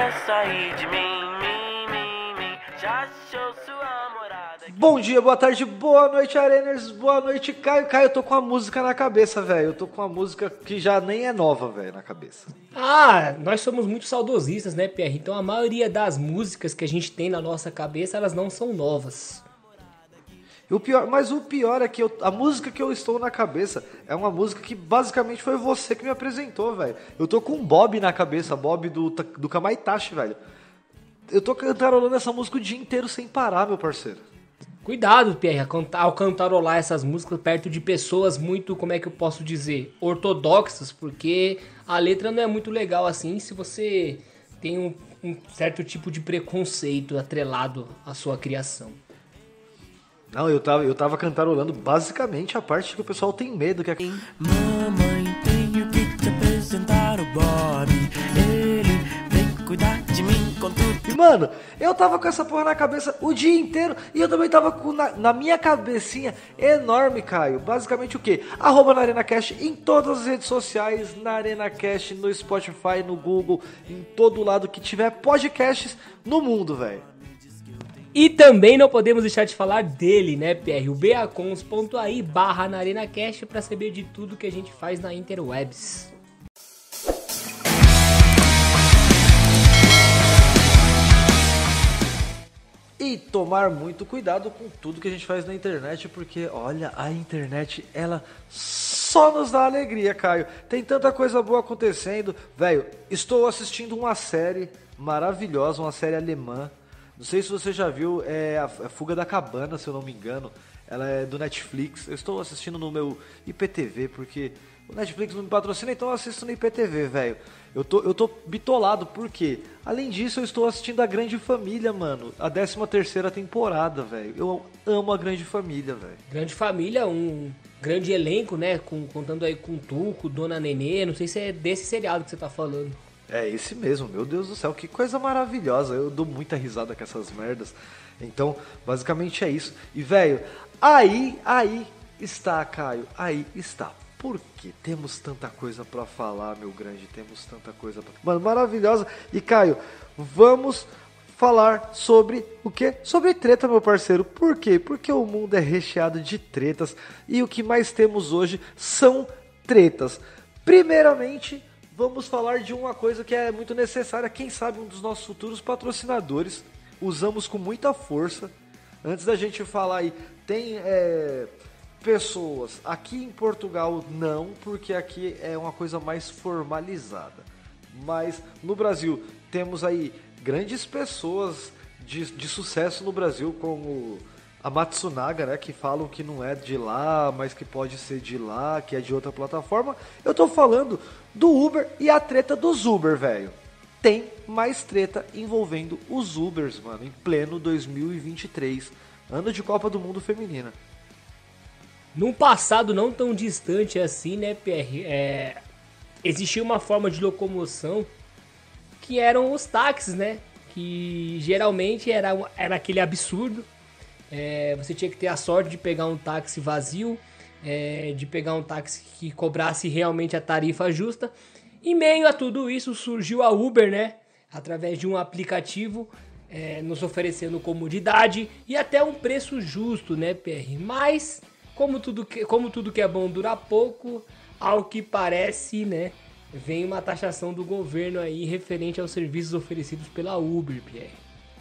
quer sair de mim, já achou sua morada. Bom dia, boa tarde, boa noite, Areners, boa noite, Caio. Caio, eu tô com a música na cabeça, velho. Eu tô com uma música que já nem é nova, velho, na cabeça. Ah, nós somos muito saudosistas, né, Pierre? Então a maioria das músicas que a gente tem na nossa cabeça, elas não são novas. O pior é que a música que eu estou na cabeça é uma música que basicamente foi você que me apresentou, velho. Eu tô com o Bob na cabeça, Bob do Kamaitachi, velho. Eu tô cantarolando essa música o dia inteiro sem parar, meu parceiro. Cuidado, Pierre, ao cantarolar essas músicas perto de pessoas muito, como é que eu posso dizer, ortodoxas, porque a letra não é muito legal assim se você tem um certo tipo de preconceito atrelado à sua criação. Não, eu tava cantarolando basicamente a parte que o pessoal tem medo. Que é... Mamãe, tenho que te apresentar o Bob. Ele vem cuidar de mim com tudo. E, mano, eu tava com essa porra na cabeça o dia inteiro. E eu também tava com na minha cabecinha enorme, Caio. Basicamente o quê? @ ArenaCast em todas as redes sociais. Na ArenaCast, no Spotify, no Google. Em todo lado que tiver podcasts no mundo, velho. E também não podemos deixar de falar dele, né, Pierre? O beacons.ai/ArenaCast para saber de tudo que a gente faz na interwebs. E tomar muito cuidado com tudo que a gente faz na internet, porque, olha, a internet, ela só nos dá alegria, Caio. Tem tanta coisa boa acontecendo. Velho, estou assistindo uma série maravilhosa, uma série alemã. Não sei se você já viu, é a Fuga da Cabana, se eu não me engano. Ela é do Netflix. Eu estou assistindo no meu IPTV, porque o Netflix não me patrocina, então eu assisto no IPTV, velho. Eu tô bitolado, porque além disso eu estou assistindo a Grande Família, mano. A 13ª temporada, velho. Eu amo a Grande Família, velho. Grande Família, um grande elenco, né? Contando aí com Tuco, Dona Nenê. Não sei se é desse seriado que você tá falando. É esse mesmo, meu Deus do céu, que coisa maravilhosa. Eu dou muita risada com essas merdas. Então, basicamente é isso. E, velho, aí está, Caio, aí está. Por que temos tanta coisa pra falar, meu grande? Temos tanta coisa pra... Mano, maravilhosa. E, Caio, vamos falar sobre o quê? Sobre treta, meu parceiro. Por quê? Porque o mundo é recheado de tretas. E o que mais temos hoje são tretas. Primeiramente, vamos falar de uma coisa que é muito necessária. Quem sabe um dos nossos futuros patrocinadores. Usamos com muita força. Antes da gente falar aí, tem pessoas aqui em Portugal, não, porque aqui é uma coisa mais formalizada. Mas no Brasil temos aí grandes pessoas de sucesso no Brasil, como a Matsunaga, né, que falam que não é de lá, mas que pode ser de lá, que é de outra plataforma. Eu tô falando do Uber e a treta dos Uber, velho. Tem mais treta envolvendo os Ubers, mano, em pleno 2023, ano de Copa do Mundo Feminina. Num passado não tão distante assim, né, Pierre? Existia uma forma de locomoção que eram os táxis, né? Que geralmente era aquele absurdo. Você tinha que ter a sorte de pegar um táxi vazio, de pegar um táxi que cobrasse realmente a tarifa justa. Em meio a tudo isso surgiu a Uber, né? Através de um aplicativo, nos oferecendo comodidade e até um preço justo, né, Pierre? Mas, como tudo que é bom dura pouco, ao que parece, né? Vem uma taxação do governo aí referente aos serviços oferecidos pela Uber, Pierre.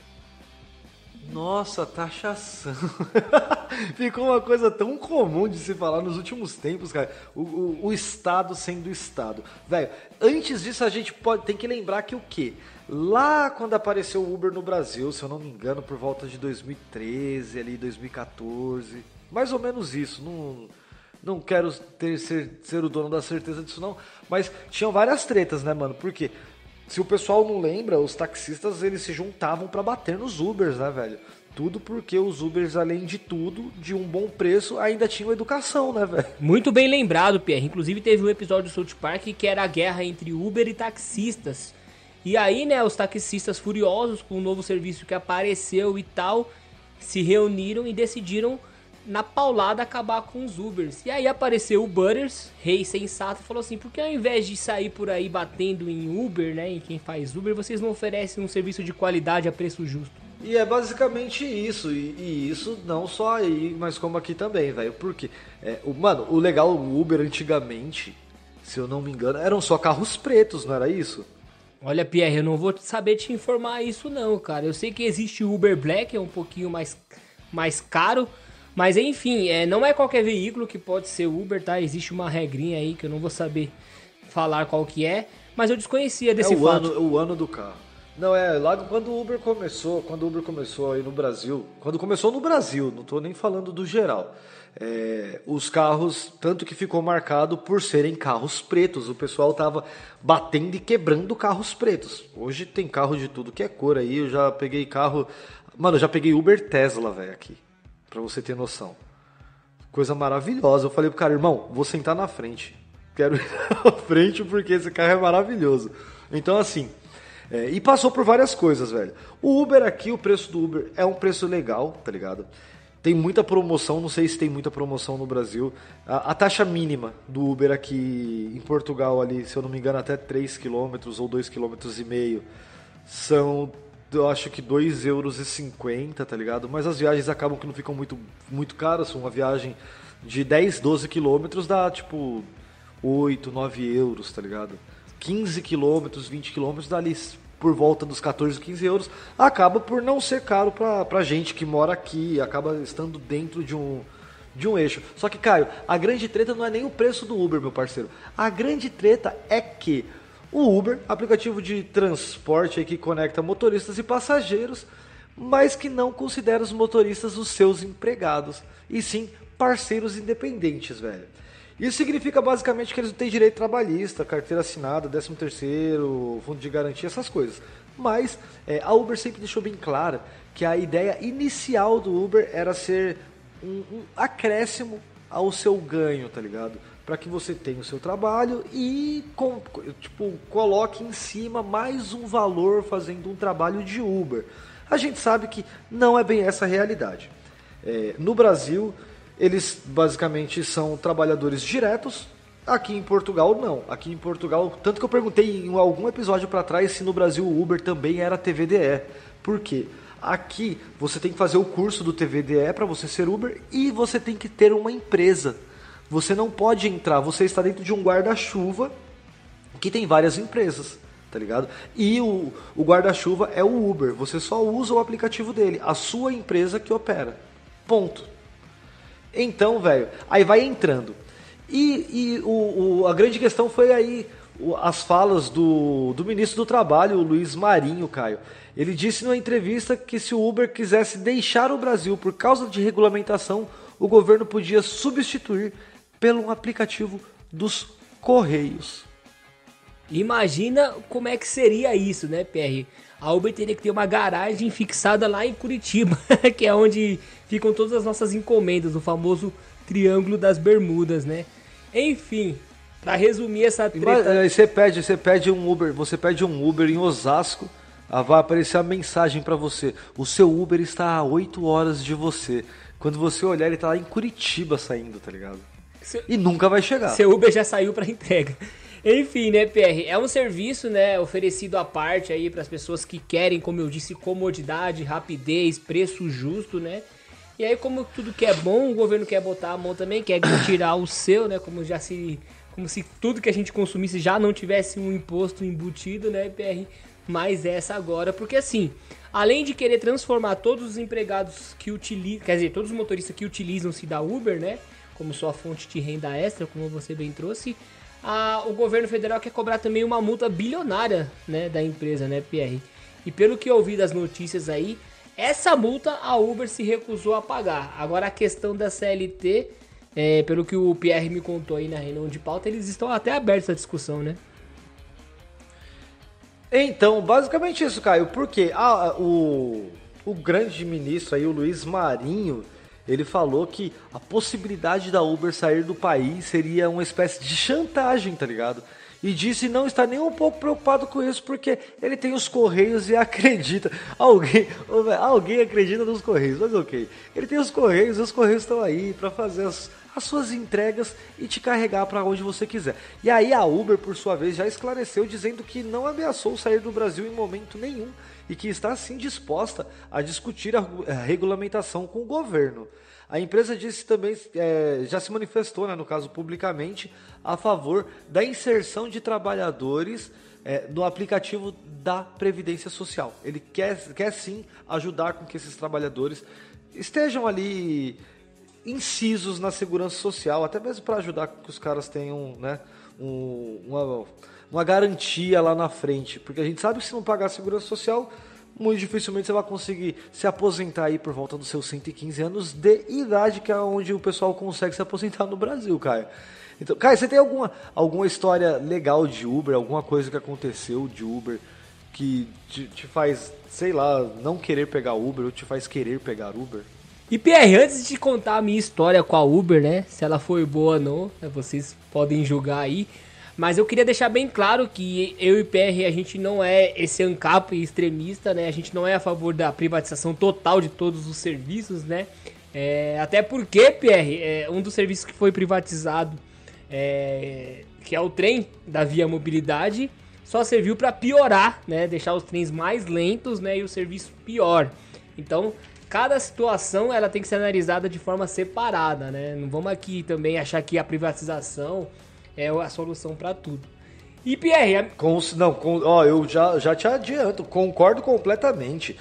Nossa, taxação. Ficou uma coisa tão comum de se falar nos últimos tempos, cara. O Estado sendo Estado. Velho, antes disso a gente tem que lembrar que o quê? Lá quando apareceu o Uber no Brasil, se eu não me engano, por volta de 2013, ali 2014, mais ou menos isso. Não quero ser o dono da certeza disso não, mas tinham várias tretas, né, mano? Por quê? Se o pessoal não lembra, os taxistas eles se juntavam pra bater nos Ubers, né, velho? Tudo porque os Ubers, além de tudo, de um bom preço, ainda tinham educação, né, velho? Muito bem lembrado, Pierre. Inclusive teve um episódio do South Park que era a guerra entre Uber e taxistas. E aí, né, os taxistas furiosos com o novo serviço que apareceu e tal, se reuniram e decidiram na paulada acabar com os Ubers. E aí apareceu o Butters, rei sensato, falou assim, por que ao invés de sair por aí batendo em Uber, né, em quem faz Uber, vocês não oferecem um serviço de qualidade a preço justo? E é basicamente isso, e isso não só aí, mas como aqui também, velho. Porque, mano, o legal, o Uber antigamente, se eu não me engano, eram só carros pretos, não era isso? Olha, Pierre, eu não vou saber te informar isso não, cara. Eu sei que existe o Uber Black, é um pouquinho mais caro, mas enfim, não é qualquer veículo que pode ser Uber, tá? Existe uma regrinha aí que eu não vou saber falar qual que é, mas eu desconhecia desse fato. O ano do carro. Não, lá quando o Uber começou aí no Brasil, quando começou no Brasil, não tô nem falando do geral, os carros, tanto que ficou marcado por serem carros pretos, o pessoal tava batendo e quebrando carros pretos. Hoje tem carro de tudo que é cor aí, eu já peguei carro, mano, eu já peguei Uber Tesla, velho, aqui, pra você ter noção. Coisa maravilhosa, eu falei pro cara, irmão, vou sentar na frente, quero ir na frente porque esse carro é maravilhoso. Então assim... e passou por várias coisas, velho. O Uber aqui, o preço do Uber é um preço legal, tá ligado? Tem muita promoção, não sei se tem muita promoção no Brasil. A taxa mínima do Uber aqui em Portugal, ali, se eu não me engano, até 3 km ou 2,5 km, são, eu acho que 2,50 euros, tá ligado? Mas as viagens acabam que não ficam muito, muito caras. Uma viagem de 10, 12 quilômetros dá, tipo, 8, 9 euros, tá ligado? 15 quilômetros, 20 quilômetros, dali por volta dos 14, 15 euros, acaba por não ser caro pra gente que mora aqui, acaba estando dentro de um eixo. Só que, Caio, a grande treta não é nem o preço do Uber, meu parceiro. A grande treta é que o Uber, aplicativo de transporte aí que conecta motoristas e passageiros, mas que não considera os motoristas os seus empregados, e sim parceiros independentes, velho. Isso significa basicamente que eles não têm direito trabalhista, carteira assinada, 13º, fundo de garantia, essas coisas. Mas a Uber sempre deixou bem clara que a ideia inicial do Uber era ser um acréscimo ao seu ganho, tá ligado? Para que você tenha o seu trabalho e coloque em cima mais um valor fazendo um trabalho de Uber. A gente sabe que não é bem essa a realidade. No Brasil... eles basicamente são trabalhadores diretos. Aqui em Portugal, não. Aqui em Portugal, tanto que eu perguntei em algum episódio para trás se no Brasil o Uber também era TVDE. Por quê? Aqui você tem que fazer o curso do TVDE para você ser Uber e você tem que ter uma empresa. Você não pode entrar, você está dentro de um guarda-chuva que tem várias empresas, tá ligado? E o guarda-chuva é o Uber. Você só usa o aplicativo dele, a sua empresa que opera. Ponto. Então, velho, aí vai entrando. E a grande questão foi aí as falas do ministro do Trabalho, o Luiz Marinho, Caio. Ele disse numa entrevista que se o Uber quisesse deixar o Brasil por causa de regulamentação, o governo podia substituir pelo um aplicativo dos Correios. Imagina como é que seria isso, né, PR? A Uber teria que ter uma garagem fixada lá em Curitiba, que é onde ficam todas as nossas encomendas, o famoso Triângulo das Bermudas, né? Enfim, pra resumir essa treta... Você pede um Uber em Osasco, vai aparecer a mensagem pra você. O seu Uber está a 8 horas de você. Quando você olhar, ele tá lá em Curitiba saindo, tá ligado? E nunca vai chegar. Seu Uber já saiu pra entrega. Enfim, né, PR? É um serviço, né, oferecido à parte aí para as pessoas que querem, como eu disse, comodidade, rapidez, preço justo, né? E aí, como tudo que é bom, o governo quer botar a mão também, quer tirar o seu, né? Como se tudo que a gente consumisse já não tivesse um imposto embutido, né, PR? Mas essa agora, porque assim, além de querer transformar todos os empregados que utilizam, quer dizer, todos os motoristas que utilizam-se da Uber, né, como sua fonte de renda extra, como você bem trouxe, o governo federal quer cobrar também uma multa bilionária, né, da empresa, né, PR? E pelo que eu ouvi das notícias aí, essa multa a Uber se recusou a pagar. Agora a questão da CLT, pelo que o PR me contou aí na reunião de pauta, eles estão até abertos à discussão, né? Então, basicamente isso, Caio, porque o grande ministro aí, o Luiz Marinho, ele falou que a possibilidade da Uber sair do país seria uma espécie de chantagem, tá ligado? E disse não estar nem um pouco preocupado com isso, porque ele tem os Correios e acredita. Alguém acredita nos Correios, mas ok. Ele tem os Correios e os Correios estão aí para fazer as suas entregas e te carregar para onde você quiser. E aí a Uber, por sua vez, já esclareceu dizendo que não ameaçou sair do Brasil em momento nenhum e que está sim disposta a discutir a regulamentação com o governo. A empresa disse também, já se manifestou, né, no caso publicamente, a favor da inserção de trabalhadores no aplicativo da Previdência Social. Ele quer sim ajudar com que esses trabalhadores estejam ali incisos na segurança social, até mesmo para ajudar que os caras tenham, né, uma garantia lá na frente. Porque a gente sabe que se não pagar a segurança social, muito dificilmente você vai conseguir se aposentar aí por volta dos seus 115 anos de idade, que é onde o pessoal consegue se aposentar no Brasil, Caio. Então, Caio, você tem alguma história legal de Uber, alguma coisa que aconteceu de Uber que te faz, sei lá, não querer pegar Uber ou te faz querer pegar Uber? E PR, antes de contar a minha história com a Uber, né, se ela foi boa ou não, né, vocês podem julgar aí. Mas eu queria deixar bem claro que eu e PR, a gente não é esse ANCAP extremista, né? A gente não é a favor da privatização total de todos os serviços, né? Até porque, PR, um dos serviços que foi privatizado, que é o trem da Via Mobilidade, só serviu para piorar, né? Deixar os trens mais lentos, né? E o serviço pior. Então, cada situação ela tem que ser analisada de forma separada, né? Não vamos aqui também achar que a privatização é a solução para tudo. E Pierre... eu já te adianto, concordo completamente.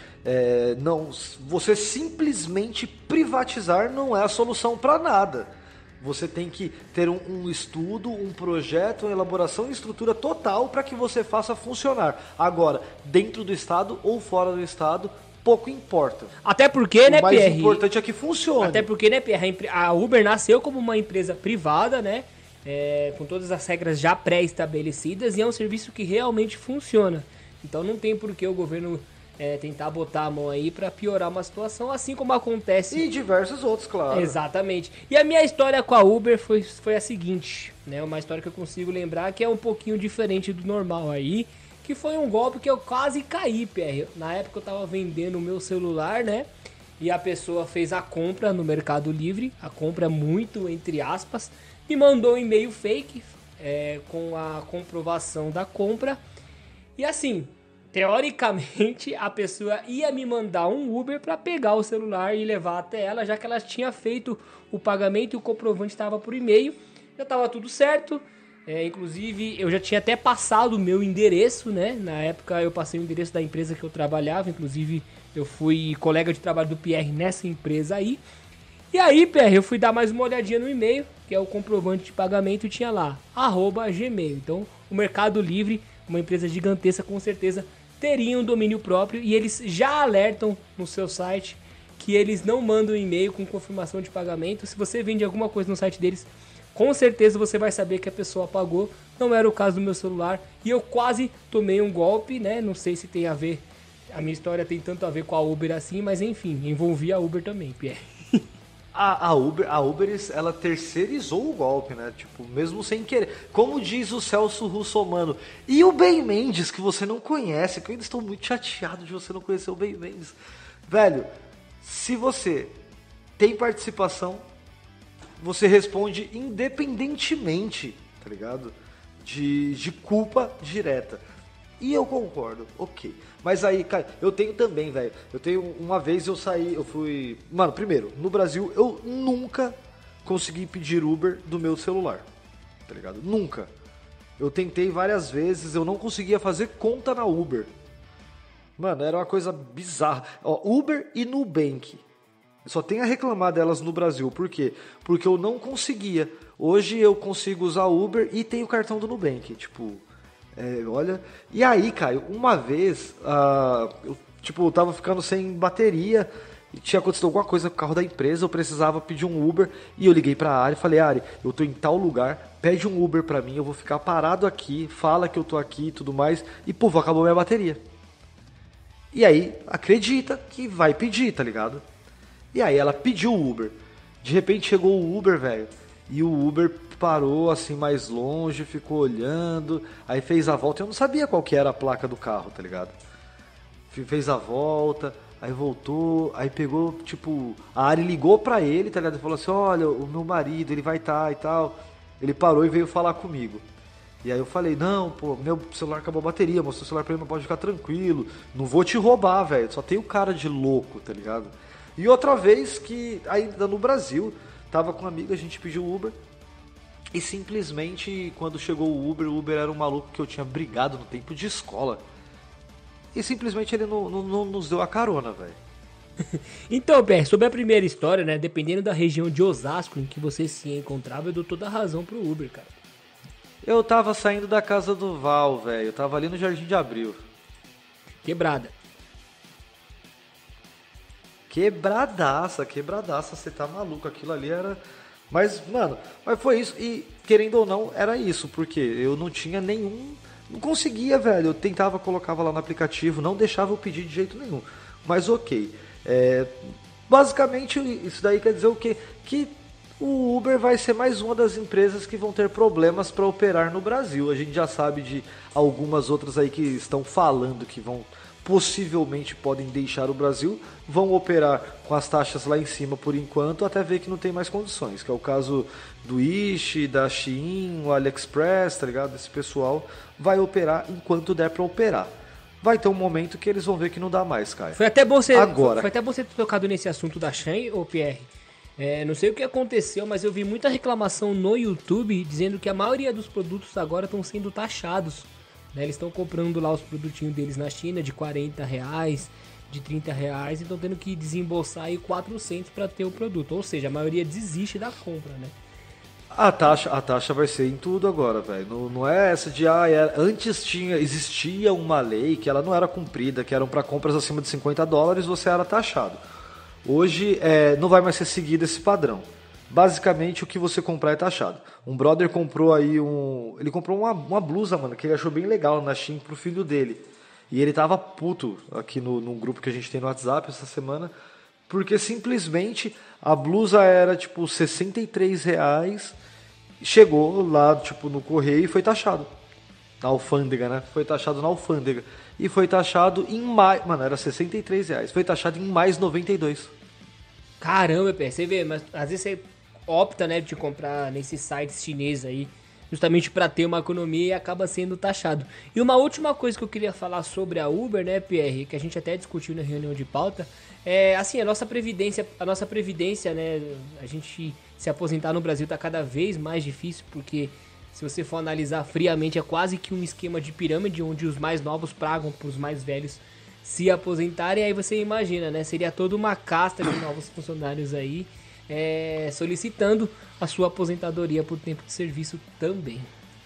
Você simplesmente privatizar não é a solução para nada. Você tem que ter um estudo, um projeto, uma elaboração e estrutura total para que você faça funcionar. Agora, dentro do Estado ou fora do Estado, pouco importa. Até porque, né, Pierre? O mais importante é que funcione. Até porque, né, Pierre, a Uber nasceu como uma empresa privada, né? Com todas as regras já pré-estabelecidas, e é um serviço que realmente funciona. Então não tem por que o governo tentar botar a mão aí para piorar uma situação, assim como acontece... E diversos outros, claro. Exatamente. E a minha história com a Uber foi a seguinte, né? Uma história que eu consigo lembrar que é um pouquinho diferente do normal aí, que foi um golpe que eu quase caí, PR. Na época eu tava vendendo o meu celular, né? E a pessoa fez a compra no Mercado Livre, a compra muito entre aspas, me mandou um e-mail fake com a comprovação da compra. E assim, teoricamente a pessoa ia me mandar um Uber para pegar o celular e levar até ela, já que ela tinha feito o pagamento e o comprovante estava por e-mail. Já estava tudo certo. Inclusive eu já tinha até passado o meu endereço, né? Na época eu passei o endereço da empresa que eu trabalhava. Inclusive eu fui colega de trabalho do Pierre nessa empresa aí. E aí, PR, eu fui dar mais uma olhadinha no e-mail, que é o comprovante de pagamento, e tinha lá, @gmail. Então, o Mercado Livre, uma empresa gigantesca, com certeza teria um domínio próprio, e eles já alertam no seu site que eles não mandam e-mail com confirmação de pagamento. Se você vende alguma coisa no site deles, com certeza você vai saber que a pessoa pagou. Não era o caso do meu celular, e eu quase tomei um golpe, né? Não sei se tem a ver, a minha história tem tanto a ver com a Uber assim, mas enfim, envolvia a Uber também, Pierre. A Uber, ela terceirizou o golpe, né? Tipo, mesmo sem querer. Como diz o Celso Russomano. E o Ben Mendes, que você não conhece, que eu ainda estou muito chateado de você não conhecer o Ben Mendes. Velho, se você tem participação, você responde independentemente, tá ligado? De culpa direta. E eu concordo, ok. Mas aí, cara, eu tenho também, velho. Uma vez eu fui... Mano, primeiro, no Brasil eu nunca consegui pedir Uber do meu celular, tá ligado? Nunca. Eu tentei várias vezes, eu não conseguia fazer conta na Uber. Mano, era uma coisa bizarra. Ó, Uber e Nubank. Eu só tenho a reclamar delas no Brasil. Por quê? Porque eu não conseguia. Hoje eu consigo usar Uber e tenho o cartão do Nubank, tipo... olha, e aí, Caio, uma vez eu tava ficando sem bateria e tinha acontecido alguma coisa com o carro da empresa, eu precisava pedir um Uber e eu liguei pra Ari e falei, Ari, eu tô em tal lugar, pede um Uber pra mim, eu vou ficar parado aqui, fala que eu tô aqui e tudo mais, e pô, acabou minha bateria. E aí, acredita que vai pedir, tá ligado? E aí ela pediu o Uber, de repente chegou o Uber, velho, e o Uber parou assim mais longe, ficou olhando, aí fez a volta. Eu não sabia qual que era a placa do carro, tá ligado? Fez a volta, aí voltou, aí pegou, tipo, a Ari ligou pra ele, tá ligado? E falou assim, olha, o meu marido, ele vai estar e tal. Ele parou e veio falar comigo. E aí eu falei, não, pô, meu celular acabou a bateria, mostrou o celular pra ele, mas pode ficar tranquilo. Não vou te roubar, velho, só tem o cara de louco, tá ligado? E outra vez que, ainda no Brasil, tava com um amigo, a gente pediu Uber. E simplesmente, quando chegou o Uber era um maluco que eu tinha brigado no tempo de escola. E simplesmente ele não nos deu a carona, velho. Então, Pé, sobre a primeira história, né? Dependendo da região de Osasco em que você se encontrava, eu dou toda a razão pro Uber, cara. Eu tava saindo da casa do Val, velho. Eu tava ali no Jardim de Abril. Quebrada. Quebradaça, você tá maluco. Aquilo ali era... Mas, mano, mas foi isso. E, querendo ou não, era isso. Porque eu não tinha nenhum... Não conseguia, velho. Eu tentava, colocava lá no aplicativo. Não deixava eu pedir de jeito nenhum. Mas ok. Basicamente, isso daí quer dizer o quê? Que o Uber vai ser mais uma das empresas que vão ter problemas para operar no Brasil. A gente já sabe de algumas outras aí que estão falando que vão possivelmente podem deixar o Brasil, vão operar com as taxas lá em cima por enquanto, até ver que não tem mais condições, que é o caso do Wish, da Shein, o AliExpress, tá ligado? Esse pessoal vai operar enquanto der para operar. Vai ter um momento que eles vão ver que não dá mais, cara. Foi até bom você Agora, ter tocado nesse assunto da Shein, ô Pierre. Não sei o que aconteceu, mas eu vi muita reclamação no YouTube dizendo que a maioria dos produtos agora estão sendo taxados. Né? Eles estão comprando lá os produtinhos deles na China de R$40, de R$30 e estão tendo que desembolsar aí 400 para ter o produto. Ou seja, a maioria desiste da compra, né? A taxa vai ser em tudo agora, velho. Não é essa de antes existia uma lei que ela não era cumprida, que eram para compras acima de $50 você era taxado. Hoje não vai mais ser seguido esse padrão. Basicamente o que você comprar é taxado. Um brother comprou aí ele comprou uma blusa, mano, que ele achou bem legal na Shein pro filho dele. E ele tava puto aqui num grupo que a gente tem no WhatsApp essa semana, porque simplesmente a blusa era tipo R$63, chegou lá tipo no correio e foi taxado. Na alfândega, né? Foi taxado na alfândega. E foi taxado em mais... Mano, era R$63. Foi taxado em mais 92. Caramba, Pé, você vê, mas às vezes você opta, né, de comprar nesses sites chineses aí, justamente para ter uma economia e acaba sendo taxado. E uma última coisa que eu queria falar sobre a Uber, né, Pierre, que a gente até discutiu na reunião de pauta, assim, a nossa previdência, né, a gente se aposentar no Brasil tá cada vez mais difícil, porque se você for analisar friamente, é quase que um esquema de pirâmide, onde os mais novos pagam para os mais velhos se aposentarem. Aí você imagina, né? Seria toda uma casta de novos funcionários aí solicitando a sua aposentadoria por tempo de serviço também.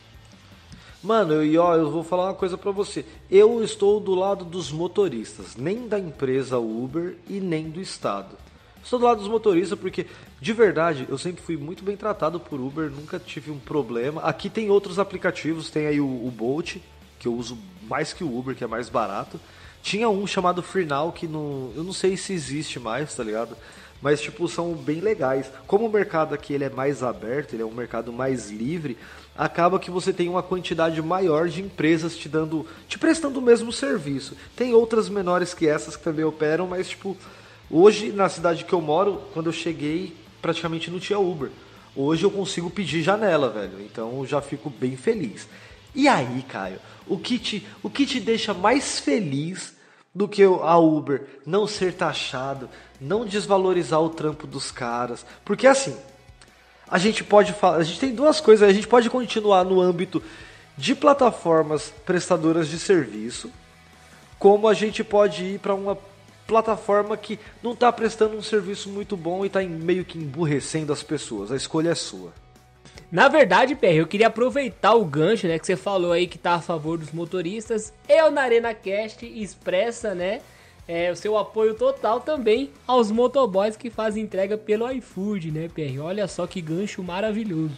Mano, eu vou falar uma coisa pra você. Eu estou do lado dos motoristas, nem da empresa Uber e nem do Estado. Estou do lado dos motoristas porque, de verdade, eu sempre fui muito bem tratado por Uber, nunca tive um problema. Aqui tem outros aplicativos, tem aí o Bolt, que eu uso mais que o Uber, que é mais barato. Tinha um chamado FreeNow, que eu não sei se existe mais, tá ligado? Mas, tipo, são bem legais. Como o mercado aqui ele é mais aberto, ele é um mercado mais livre, acaba que você tem uma quantidade maior de empresas te prestando o mesmo serviço. Tem outras menores que essas que também operam, mas, tipo, hoje, na cidade que eu moro, quando eu cheguei, praticamente não tinha Uber. Hoje eu consigo pedir janela, velho. Então, eu já fico bem feliz. E aí, Caio, o que te deixa mais feliz do que a Uber não ser taxado, não desvalorizar o trampo dos caras? Porque assim, a gente tem duas coisas, a gente pode continuar no âmbito de plataformas prestadoras de serviço, como a gente pode ir para uma plataforma que não está prestando um serviço muito bom e está meio que emburrecendo as pessoas. A escolha é sua. Na verdade, Pierre, eu queria aproveitar o gancho, né, que você falou aí que tá a favor dos motoristas. Eu, na ArenaCast, expressa, né, o seu apoio total também aos motoboys que fazem entrega pelo iFood, né, Pierre? Olha só que gancho maravilhoso.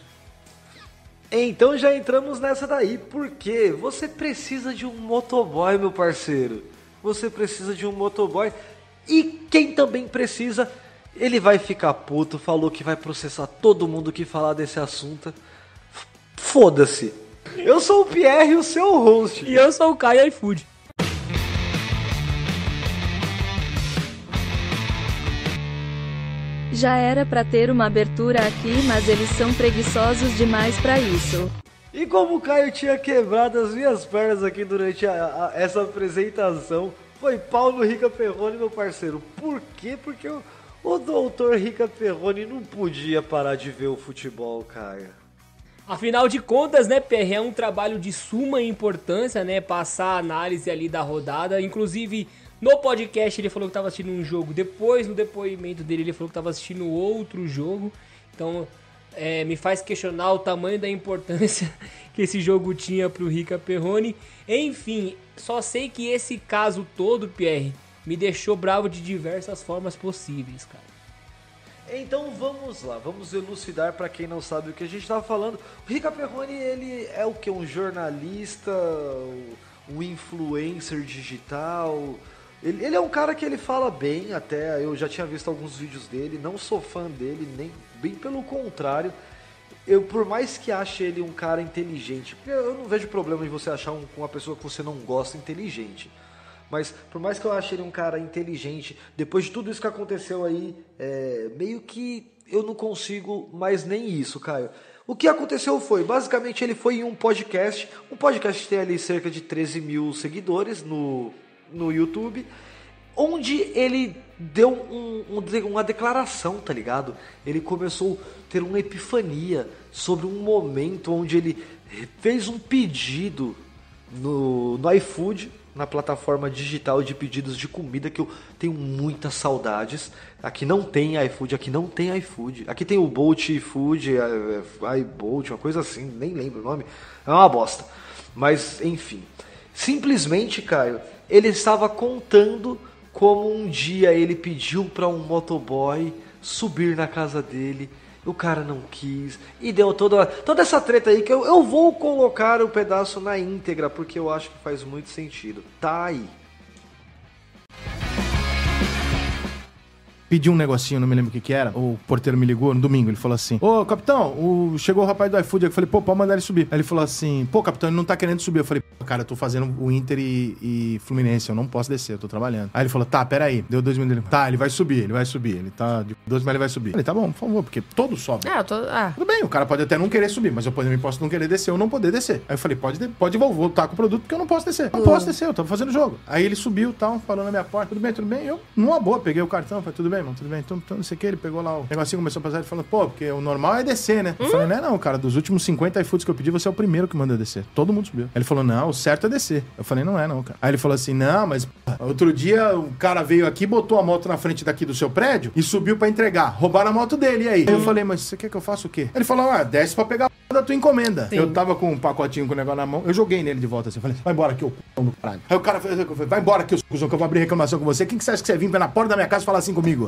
Então já entramos nessa daí, porque você precisa de um motoboy, meu parceiro. Você precisa de um motoboy. E quem também precisa... Ele vai ficar puto, falou que vai processar todo mundo que falar desse assunto. foda-se. Eu sou o Pierre, o seu host. E eu sou o Caio iFood. Já era pra ter uma abertura aqui, mas eles são preguiçosos demais pra isso. E como o Caio tinha quebrado as minhas pernas aqui durante essa apresentação, foi Paulo Rica Perrone, meu parceiro. Por quê? Porque o doutor Rica Perrone não podia parar de ver o futebol, Caio. Afinal de contas, né, PR, é um trabalho de suma importância, né, passar a análise ali da rodada. Inclusive, no podcast ele falou que estava assistindo um jogo, depois no depoimento dele ele falou que estava assistindo outro jogo. Então, me faz questionar o tamanho da importância que esse jogo tinha pro Rica Perrone. Enfim, só sei que esse caso todo, Pierre, me deixou bravo de diversas formas possíveis, cara. Então vamos lá, vamos elucidar para quem não sabe o que a gente estava falando. O Rica Perrone, ele é o que? Um jornalista, um influencer digital. Ele é um cara que ele fala bem, até eu já tinha visto alguns vídeos dele, não sou fã dele, nem bem pelo contrário. Eu, por mais que ache ele um cara inteligente, porque eu não vejo problema em você achar uma pessoa que você não gosta inteligente. Mas por mais que eu ache ele um cara inteligente, depois de tudo isso que aconteceu aí, meio que eu não consigo mais nem isso, Caio. O que aconteceu foi, basicamente ele foi em um podcast que tem ali cerca de 13 mil seguidores no YouTube, onde ele deu uma declaração, tá ligado? Ele começou a ter uma epifania sobre um momento onde ele fez um pedido no iFood, na plataforma digital de pedidos de comida, que eu tenho muitas saudades. Aqui não tem iFood, aqui tem o Bolt Food, iBolt, uma coisa assim, nem lembro o nome, é uma bosta. Mas enfim, simplesmente, Caio, ele estava contando como um dia ele pediu para um motoboy subir na casa dele, o cara não quis, e deu toda essa treta aí, que eu vou colocar o pedaço na íntegra, porque eu acho que faz muito sentido. Tá aí. Pedi um negocinho, não me lembro o que era. O porteiro me ligou no domingo, ele falou assim: ô, capitão, chegou o rapaz do iFood. Eu falei: pô, pode mandar ele subir. Aí ele falou assim: pô, capitão, ele não tá querendo subir. Eu falei: cara, eu tô fazendo o Inter e Fluminense, eu não posso descer, eu tô trabalhando. Aí ele falou: tá, peraí. Deu 2 minutos. Tá, ele vai subir. Ele tá de 12, mas ele vai subir. Eu falei: tá bom, por favor, porque todos sobem. Tudo bem, o cara pode até não querer subir, mas eu também posso não querer descer ou não poder descer. Aí eu falei: pode voltar com o produto, porque eu não posso descer. Não posso descer, eu tô fazendo o jogo. Aí ele subiu, tal, falou na minha porta: tudo bem. Eu, numa boa, peguei o cartão, falei: tudo bem, mano, tudo bem. Então, não sei o que, ele pegou lá o negocinho, começou a passar, ele falou: pô, porque o normal é descer, né? Eu falei: não, cara, dos últimos 50 iFoods que eu pedi, você é o primeiro que manda descer. Todo mundo subiu. Aí ele falou: não, o certo é descer. Eu falei: não é não, cara. Aí ele falou assim: não, mas outro dia o cara veio aqui, botou a moto na frente daqui do seu prédio e subiu pra entregar. Roubaram a moto dele, e aí? Aí eu falei: mas você quer que eu faça o quê? Ele falou: desce pra pegar a da tua encomenda. Sim. Eu tava com um pacotinho com o negócio na mão, eu joguei nele de volta assim, eu falei: vai embora aqui, ô c****** do caralho. Aí o cara falou: vai embora aqui, ô c******, que eu vou abrir reclamação com você. Quem que você acha que você vem na porta da minha casa falar assim comigo?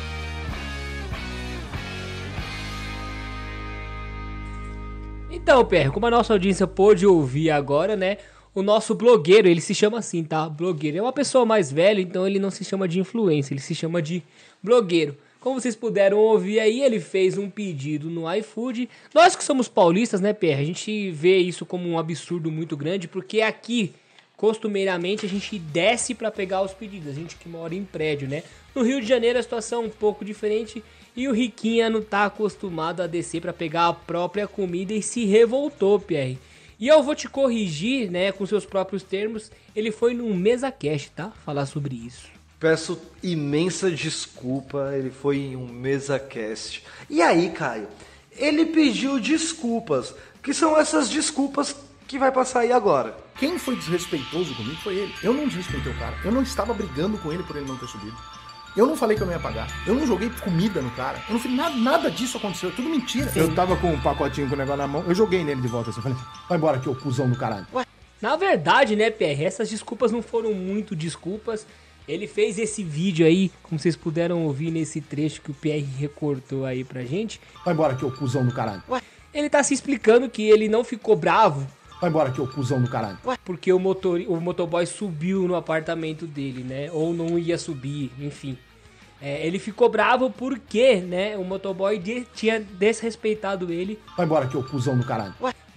Então, PR, como a nossa audiência pôde ouvir agora, né? O nosso blogueiro, ele se chama assim, tá? Blogueiro é uma pessoa mais velha, então ele não se chama de influencer, ele se chama de blogueiro. Como vocês puderam ouvir aí, ele fez um pedido no iFood. Nós que somos paulistas, né, PR? A gente vê isso como um absurdo muito grande, porque aqui, costumeiramente, a gente desce pra pegar os pedidos. A gente que mora em prédio, né? No Rio de Janeiro a situação é um pouco diferente. E o Riquinha não tá acostumado a descer pra pegar a própria comida e se revoltou, Pierre. E eu vou te corrigir, né, com seus próprios termos. Ele foi num MesaCast, tá? Falar sobre isso. Peço imensa desculpa, ele foi em um MesaCast. E aí, Caio, ele pediu desculpas. Que são essas desculpas que vai passar aí agora? Quem foi desrespeitoso comigo foi ele. Eu não desrespeitei o cara. Eu não estava brigando com ele por ele não ter subido. Eu não falei que eu não ia pagar. Eu não joguei comida no cara. Eu não fiz nada disso aconteceu. É tudo mentira. Sim. Eu tava com um pacotinho com o negócio na mão. Eu joguei nele de volta assim. Eu falei: vai embora aqui, ô cuzão do caralho. Ué, na verdade, né, PR, essas desculpas não foram muito desculpas. Ele fez esse vídeo aí, como vocês puderam ouvir nesse trecho que o PR recortou aí pra gente. Vai embora aqui, ô cuzão do caralho. Ué, ele tá se explicando que ele não ficou bravo. Vai embora aqui, ô cuzão do caralho. Ué, porque o motoboy subiu no apartamento dele, né? Ou não ia subir, enfim. Ele ficou bravo porque, né, o motoboy tinha desrespeitado ele. Vai embora aqui, ô cuzão do caralho. Ué,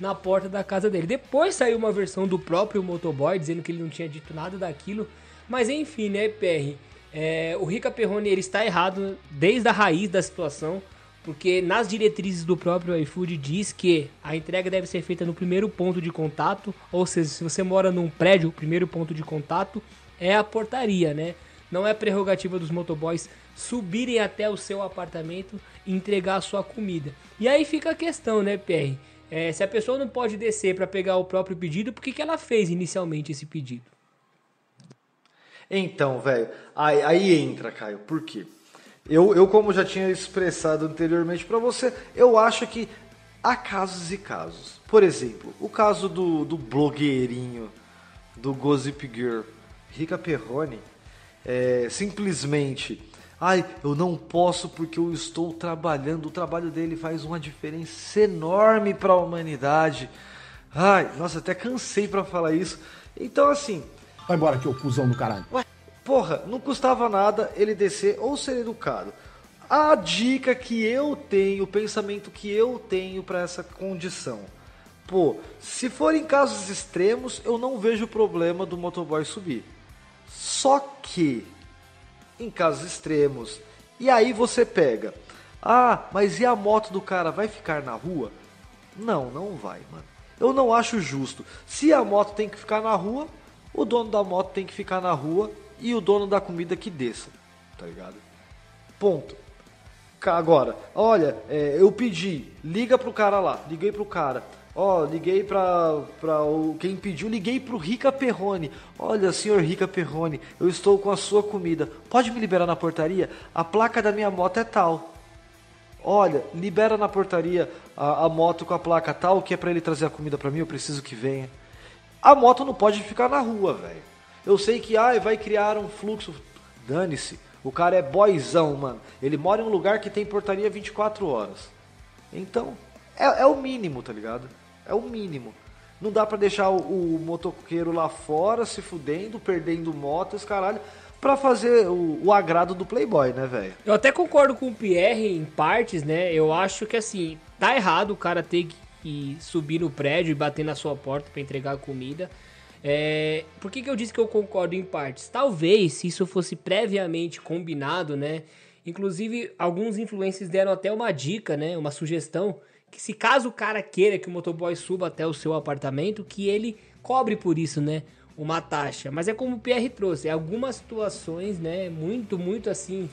na porta da casa dele. Depois saiu uma versão do próprio motoboy dizendo que ele não tinha dito nada daquilo. Mas enfim, né, PR? O Rica Perrone, ele está errado desde a raiz da situação, porque nas diretrizes do próprio iFood diz que a entrega deve ser feita no primeiro ponto de contato, ou seja, se você mora num prédio, o primeiro ponto de contato é a portaria, né? Não é prerrogativa dos motoboys subirem até o seu apartamento e entregar a sua comida. E aí fica a questão, né, PR? Se a pessoa não pode descer para pegar o próprio pedido, por que ela fez inicialmente esse pedido? Então, velho, aí entra, Caio, por quê? Eu, como já tinha expressado anteriormente pra você, eu acho que há casos e casos. Por exemplo, o caso do blogueirinho, do Gossip Girl, Rica Perrone, simplesmente, eu não posso porque eu estou trabalhando, o trabalho dele faz uma diferença enorme pra humanidade. Nossa, até cansei pra falar isso. Então, assim... Vai embora aqui, ô cuzão do caralho. Porra, não custava nada ele descer ou ser educado. A dica que eu tenho, o pensamento que eu tenho pra essa condição. Se for em casos extremos, eu não vejo problema do motoboy subir. Só que, em casos extremos, e aí você pega, mas e a moto do cara vai ficar na rua? Não vai, mano. Eu não acho justo. Se a moto tem que ficar na rua, o dono da moto tem que ficar na rua e o dono da comida que desça, tá ligado? Ponto. Agora, olha, eu pedi, liga pro cara lá, liguei pro cara, liguei pra quem pediu, liguei pro Rica Perrone. Olha, senhor Rica Perrone, eu estou com a sua comida, pode me liberar na portaria? A placa da minha moto é tal. Olha, libera na portaria a moto com a placa tal, que é pra ele trazer a comida pra mim, eu preciso que venha. A moto não pode ficar na rua, velho. Eu sei que vai criar um fluxo. Dane-se. O cara é boyzão, mano. Ele mora em um lugar que tem portaria 24 horas. Então, é o mínimo, tá ligado? É o mínimo. Não dá pra deixar o motoqueiro lá fora se fudendo, perdendo motos, caralho, pra fazer o agrado do playboy, né, velho? Eu até concordo com o Pierre em partes, né? Eu acho que, assim, tá errado o cara ter que subir no prédio e bater na sua porta pra entregar a comida. Por que eu disse que eu concordo em partes? Talvez, se isso fosse previamente combinado, né? Inclusive, alguns influencers deram até uma dica, né? Uma sugestão, que se caso o cara queira que o motoboy suba até o seu apartamento, que ele cobre por isso, né? Uma taxa. Mas é como o Pierre trouxe, algumas situações, né? Muito, muito assim,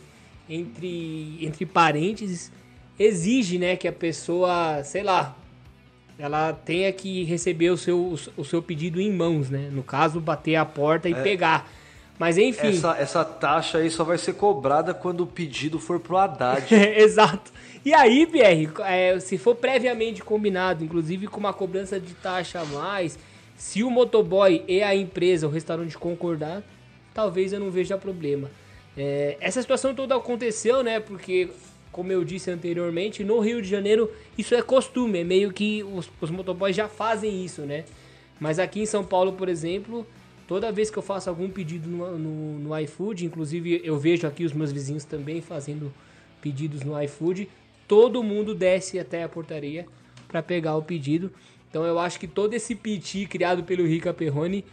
entre parênteses, exige, né? Que a pessoa, sei lá, ela tenha que receber o seu pedido em mãos, né? No caso, bater a porta e pegar. Mas enfim... Essa taxa aí só vai ser cobrada quando o pedido for pro Haddad. Exato. E aí, Pierre, se for previamente combinado, inclusive com uma cobrança de taxa a mais, se o motoboy e a empresa, o restaurante concordar, talvez eu não veja problema. Essa situação toda aconteceu, né? Porque... como eu disse anteriormente, no Rio de Janeiro isso é costume, é meio que os motoboys já fazem isso, né? Mas aqui em São Paulo, por exemplo, toda vez que eu faço algum pedido no iFood, inclusive eu vejo aqui os meus vizinhos também fazendo pedidos no iFood, todo mundo desce até a portaria para pegar o pedido. Então eu acho que todo esse piti criado pelo Rica Perrone